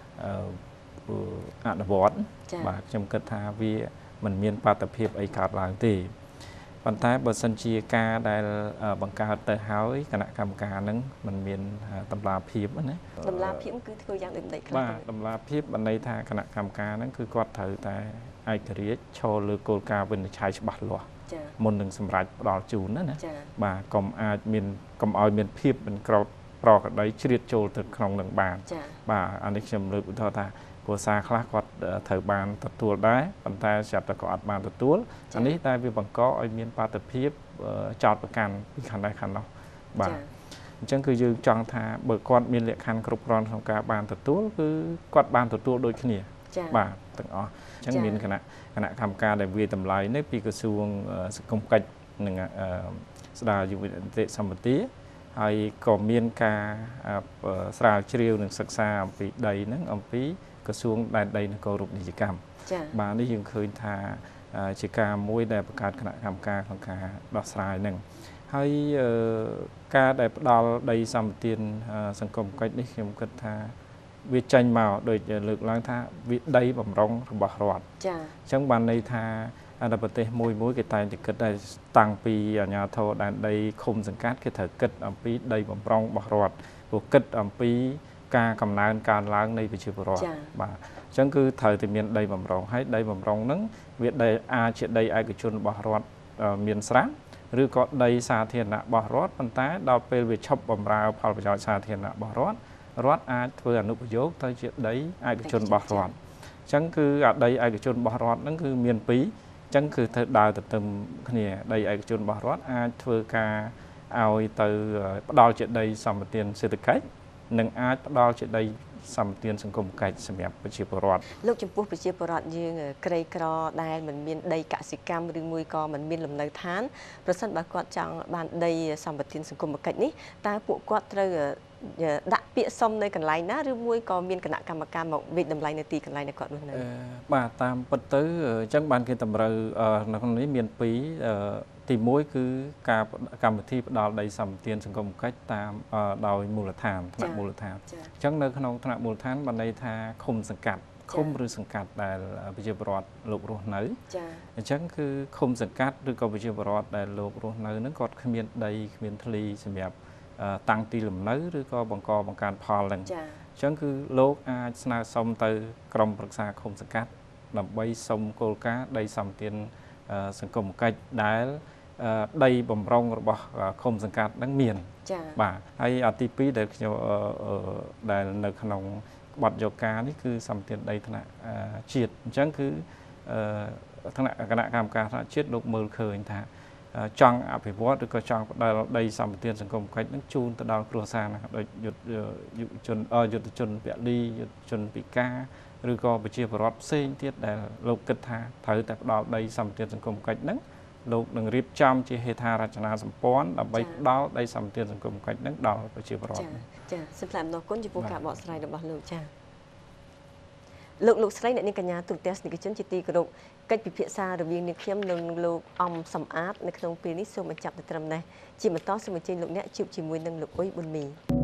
អនុវត្តបាទខ្ញុំគិតថាវាមិនមានបាតុភិបអីកើតឡើងទេប៉ុន្តែបើសិនជាការដែលបង្កើតទៅហើយគណៈកម្មការហ្នឹងมันមានតម្លាភាពណាតម្លាភាពគឺធ្វើយ៉ាងដូចម្ដេចខ្លះបាទតម្លាភាពបានន័យថាគណៈកម្មការហ្នឹងគឺគាត់ត្រូវតែឯករាជ្យឈរលើគោលការណ៍វិនិច្ឆ័យច្បាស់លាស់មុននឹងសម្រេចផ្ដល់ជូនណាណាបាទកុំអាចមានកុំឲ្យមានភាពមិនក្រោតប្រក្តីជ្រៀតចូលទៅក្នុងនឹងបានបាទអានេះខ្ញុំលើកឧទាហរណ៍ថាគ្រួសារខ្លះគាត់ត្រូវបានទទួលដែរប៉ុន្តែស្រាប់តែក៏អត់បានទទួលអានេះតែវាបង្កឲ្យមានបាតុភិបចោតប្រកាន់ពីខាងណាខាងនោះបាទអញ្ចឹងគឺយើងចង់ថាបើគាត់មានលក្ខខណ្ឌគ្រប់គ្រាន់ក្នុងការបានទទួលគឺគាត់បានទទួលដូចគ្នាបាទទាំងអស់អញ្ចឹងមានគណៈគណៈកម្មការដែលវាតម្លៃនេះពីក្រសួងសង្គមគិច្ចនិងស្ដារយុវនីតិសម្បត្តិហើយក៏មានការស្រាវជ្រាវនិងសិក្សាអំពីដីហ្នឹងអំពីក្រសួងដែនដីនគររូបនីយកម្មបាទនេះយើងឃើញថាជាការមួយដែលបង្កើតគណៈកម្មការក្នុងការដោះស្រាយហ្នឹងហើយការដែលផ្ដល់ដីសម្បត្តិសង្គមគិច្ចនេះខ្ញុំគិតថាវាចេញមកដូចលើកឡើងថាវាដីបំរុងរបស់រដ្ឋចា៎អញ្ចឹងបានន័យថាអន្តរប្រទេសមួយមួយគេតែងតែគិតតែតាំងពីអាជ្ញាធរដែនដីឃុំសង្កាត់គេត្រូវគិតអំពីដីបំរុងរបស់រដ្ឋព្រោះគិតអំពីការកំណើនកើនឡើងនៃប្រជាពលរដ្ឋបាទអញ្ចឹងគឺត្រូវតែមានដីបំរុងហើយដីបំរុងហ្នឹងវាដីអាចជាដីឯកជនរបស់រដ្ឋមានស្រាប់ឬក៏ដីសាធារណៈរបស់រដ្ឋប៉ុន្តែដល់ពេលវាឈប់បម្រើផលប្រយោជន៍សាធារណៈរបស់រដ្ឋរដ្ឋអាចធ្វើអនុប្រយោគទៅជាដីឯកជនរបស់រដ្ឋអញ្ចឹងគឺអាដីឯកជនរបស់រដ្ឋហ្នឹងគឺមានពីរអញ្ចឹងគឺធ្វើដើរទៅទៅគ្នាដីឯកជនរបស់រដ្ឋអាចធ្វើការឲ្យទៅផ្ដល់ជាដីសម្បត្តិសេដ្ឋកិច្ចនិងអាចផ្ដល់ជាដីសម្បត្តិសង្គមកិច្ចសម្រាប់ប្រជាពលរដ្ឋលោកចំពោះប្រជាពលរដ្ឋយើងក្រីក្រដែលមិនមានដីកសិកម្មឬមួយក៏មិនមានលំនៅឋានប្រសិនបើគាត់ចង់បានដីសម្បត្តិសង្គមកិច្ចនេះតើពួកគាត់ត្រូវដាក់ពាក្យសុំនៅកន្លែងណាឬមួយក៏មានគណៈកម្មការមកវិតម្លៃនៅទីកន្លែងដែលគាត់រស់នៅបាទតាមពិតទៅអញ្ចឹងបានគេតម្រូវនៅក្នុងនេះមានពីរទីមួយគឺការកម្មវិធីផ្ដល់ដីសម្បត្តិសង្គមកិច្ចតាមដោយមូលដ្ឋានថ្នាក់មូលដ្ឋានអញ្ចឹងនៅក្នុងថ្នាក់មូលដ្ឋានបានន័យថាឃុំសង្កាត់ឃុំឬសង្កាត់ដែលប្រជាពលរដ្ឋលោករស់នៅអញ្ចឹងគឺឃុំសង្កាត់ឬក៏ប្រជាពលរដ្ឋដែលលោករស់នៅហ្នឹងគាត់គ្មានដីគ្មានធ្លីសម្រាប់តាំងទីលំនៅឬក៏បង្កបង្កើនផលហ្នឹងអញ្ចឹងគឺលោកអាចស្នើសុំទៅក្រមប្រឹក្សាឃុំសង្កាត់ដើម្បីសុំគោលការណ៍ដីសម្បត្តិសង្គមកិច្ចដែលដីបំរុងរបស់ឃុំសង្កាត់ហ្នឹងមានបាទហើយអទីពីរដែលខ្ញុំដែលនៅក្នុងបទយកការនេះគឺសម្បត្តិដីថ្នាក់ជាតិអញ្ចឹងគឺថ្នាក់គណៈកម្មការថ្នាក់ជាតិលោកមើលឃើញថាចង់អភិវឌ្ឍឬក៏ចង់ផ្ដល់ដីសម្បត្តិសង្គមកិច្ចនឹងជូនទៅដល់គ្រួសារណាដូចយុទ្ធយុវជនយុទ្ធជនពលីយុទ្ធជនពិការឬក៏ប្រជាពលរដ្ឋផ្សេងទៀតដែលលោកគិតថាត្រូវតែផ្ដល់ដីសម្បត្តិសង្គមកិច្ចហ្នឹងលោកនឹងរៀបចំជាហេដ្ឋារចនាសម្ព័ន្ធដើម្បីផ្ដល់ដីសម្បត្តិសង្គមកិច្ចហ្នឹងដល់ប្រជាពលរដ្ឋចា៎សូមថ្លែងអំណរគុណចំពោះការបកស្រាយរបស់លោកចា៎លោកលោកស្រីអ្នកនាងកញ្ញាទូរទស្សនិកជនជាទីគោរពកិច្ចពិភាក្សារវាងនាងខ្ញុំនិងលោកអំសំអាតនៅក្នុងពេលនេះសូមបញ្ចប់ទៅត្រឹមនេះជាបន្តសូមអញ្ជើញលោកអ្នកជួបជាមួយនឹងលោកអ៊ុយប៊ុនមី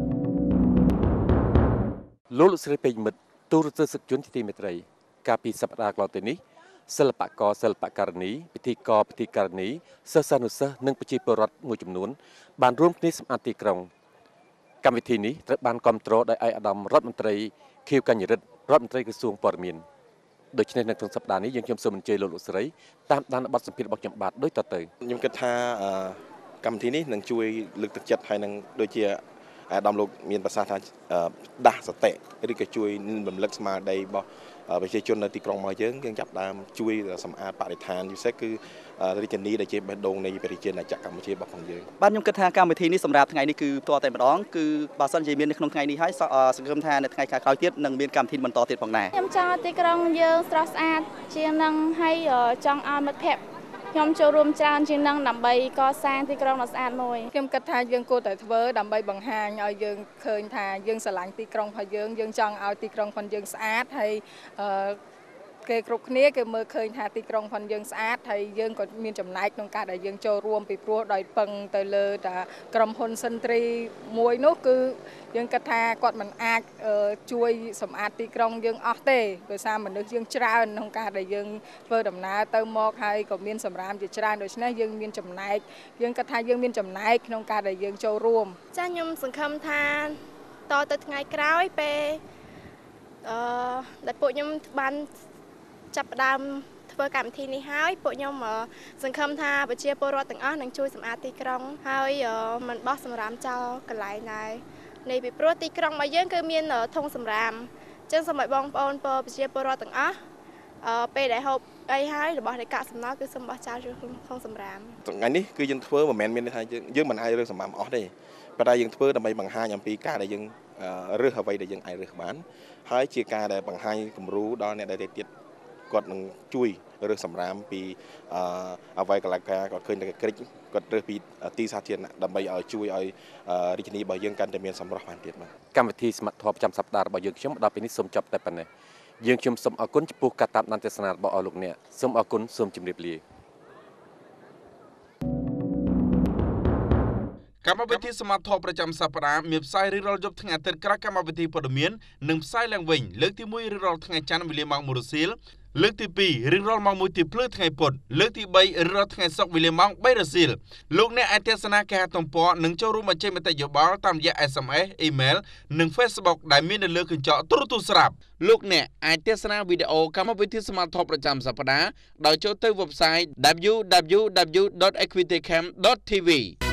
លោកលោកស្រីពេជ្រមិត្តទូរទស្សនិកជនជាទីមេត្រីកាលពីសប្តាហ៍កន្លងទៅនេះសិល្បករសិល្បករនីពិធីករពិធីករនីសិស្សានុសិស្សនិងប្រជាពលរដ្ឋមួយចំនួនបានរួមគ្នាសម្អាតទីក្រុងកម្មវិធីនេះត្រូវបានគាំទ្រដោយឯកឧត្តមរដ្ឋមន្ត្រីខៀវកញ្ញរិទ្ធរដ្ឋមន្ត្រីក្រសួងព័ត៌មានដូច្នេះនៅក្នុងសប្តាហ៍នេះយើងខ្ញុំសូមអញ្ជើញលោកលោកស្រីតាមដានបទសម្ភាសន៍របស់ខ្ញុំបាទដូចតទៅខ្ញុំគិតថាកម្មវិធីនេះនឹងជួយលើកទឹកចិត្តហើយនឹងដូចជាអាដាមលោកមានប្រសាសន៍ថាដាស់សតិឬក៏ជួយរំលឹកស្មារតីរបស់ប្រជាជននៅទីក្រុងរបស់យើងយើងចាប់ដើមជួយសម្អាតបរិស្ថានពិសេសគឺរាជធានីដែលជាបេះដូងនៃប្រជាជាតិចក្រកម្ពុជារបស់ផងយើងបាទខ្ញុំគិតថាកម្មវិធីនេះសម្រាប់ថ្ងៃនេះគឺផ្ទាល់តែម្ដងគឺបើសិនជាមាននៅក្នុងថ្ងៃនេះហើយសង្ឃឹមថានៅថ្ងៃក្រោយទៀតនឹងមានកម្មវិធីបន្តទៀតផងដែរខ្ញុំចង់ឲ្យទីក្រុងយើងស្រស់ស្អាតជាងនឹងហើយចង់ឲ្យមិត្តភ័ក្តិខ្ញុំចូលរួមច្រើនជាងនឹងដើម្បីកសាងទីក្រុងដ៏ស្អាតមួយខ្ញុំគិតថាយើងគួរតែធ្វើដើម្បីបង្ហាញឲ្យយើងឃើញថាយើងស្រឡាញ់ទីក្រុងរបស់យើងយើងចង់ឲ្យទីក្រុងរបស់យើងស្អាតហើយគេគ្រប់គ្នាគេមើលឃើញថាទីក្រុងរបស់យើងស្អាតហើយយើងក៏មានចំណែកក្នុងការដែលយើងចូលរួមពីព្រោះដោយពឹងទៅលើតាក្រុមហ៊ុនសិនត្រីមួយនោះគឺយើងគិតថាគាត់មិនអាចជួយសម្អាតទីក្រុងយើងអស់ទេដោយសារមនុស្សយើងច្រើនក្នុងការដែលយើងធ្វើដំណើរទៅមកហើយក៏មានសម្រាមជាច្រើនដូច្នេះយើងមានចំណែកយើងគិតថាយើងមានចំណែកក្នុងការដែលយើងចូលរួមចាខ្ញុំសង្ឃឹមថាតទៅថ្ងៃក្រោយពេលអឺដែលពួកខ្ញុំបានចាប់ផ្ដើមធ្វើកម្មវិធីនេះហើយពួកខ្ញុំសង្ឃឹមថាប្រជាពលរដ្ឋទាំងអស់នឹងជួយសម្អាតទីក្រុងហើយមិនបោះសម្រាមចោលកន្លែងដែរនៃពីព្រោះទីក្រុងរបស់យើងគឺមានធុងសម្រាមអញ្ចឹងសូមឲ្យបងប្អូនប្រជាពលរដ្ឋទាំងអស់ពេលដែលហូបអីហើយរបស់នៃកាកសំណល់គឺសូមបោះចោលក្នុងធុងសម្រាមថ្ងៃនេះគឺយើងធ្វើមិនមែនមានន័យថាយើងយើងមិនអាចរើសសម្រាមអស់ទេប៉ុន្តែយើងធ្វើដើម្បីបង្ហាញអំពីការដែលយើងរើសអ្វីដែលយើងអាចរើសបានហើយជាការដែលបង្ហាញគំរូដល់អ្នកដែលទៀតគាត់នឹងជួយរើសសម្រាមពីអ្វីកលការគាត់ឃើញតែក្រិចគាត់រើសពីទីសាធារណៈដើម្បីឲ្យជួយឲ្យរាជធានីរបស់យើងកាន់តែមានសម្រស់បានទៀតបាទកម្មវិធីស្មាតធម៌ប្រចាំសប្តាហ៍របស់យើងខ្ញុំដល់ពេលនេះសូមចប់តែប៉ុណ្ណេះយើងខ្ញុំសូមអរគុណចំពោះការតាមដានទស្សនារបស់អស់លោកអ្នកសូមអរគុណសូមជម្រាបលាកម្មវិធីសមាធិប្រចាំសប្តាហ៍មានផ្សាយរៀងរាល់យប់ថ្ងៃអាទិត្យក្រោយកម្មវិធីព័ត៌មាននិងផ្សាយឡើងវិញលើកទីមួយរៀងរាល់ថ្ងៃច័ន្ទវេលាម៉ោងមួយរសៀលលើកទីពីររៀងរាល់ម៉ោងមួយទីភ្លឺថ្ងៃពុធលើកទីបីរៀងរាល់ថ្ងៃសុក្រវេលាម៉ោងបីរសៀលលោកអ្នកអាចទស្សនាគេហទំព័រនិងចូលរួមបញ្ចេញមតិយោបល់តាមរយៈ เอส เอ็ม เอส Email និង Facebook ដែលមាននៅលើកញ្ចក់ទូរទស្សន៍ស្រាប់លោកអ្នកអាចទស្សនាវីដេអូកម្មវិធីស្មាតថតប្រចាំសប្តាហ៍ដោយចូលទៅ website w w w dot equitycam dot t v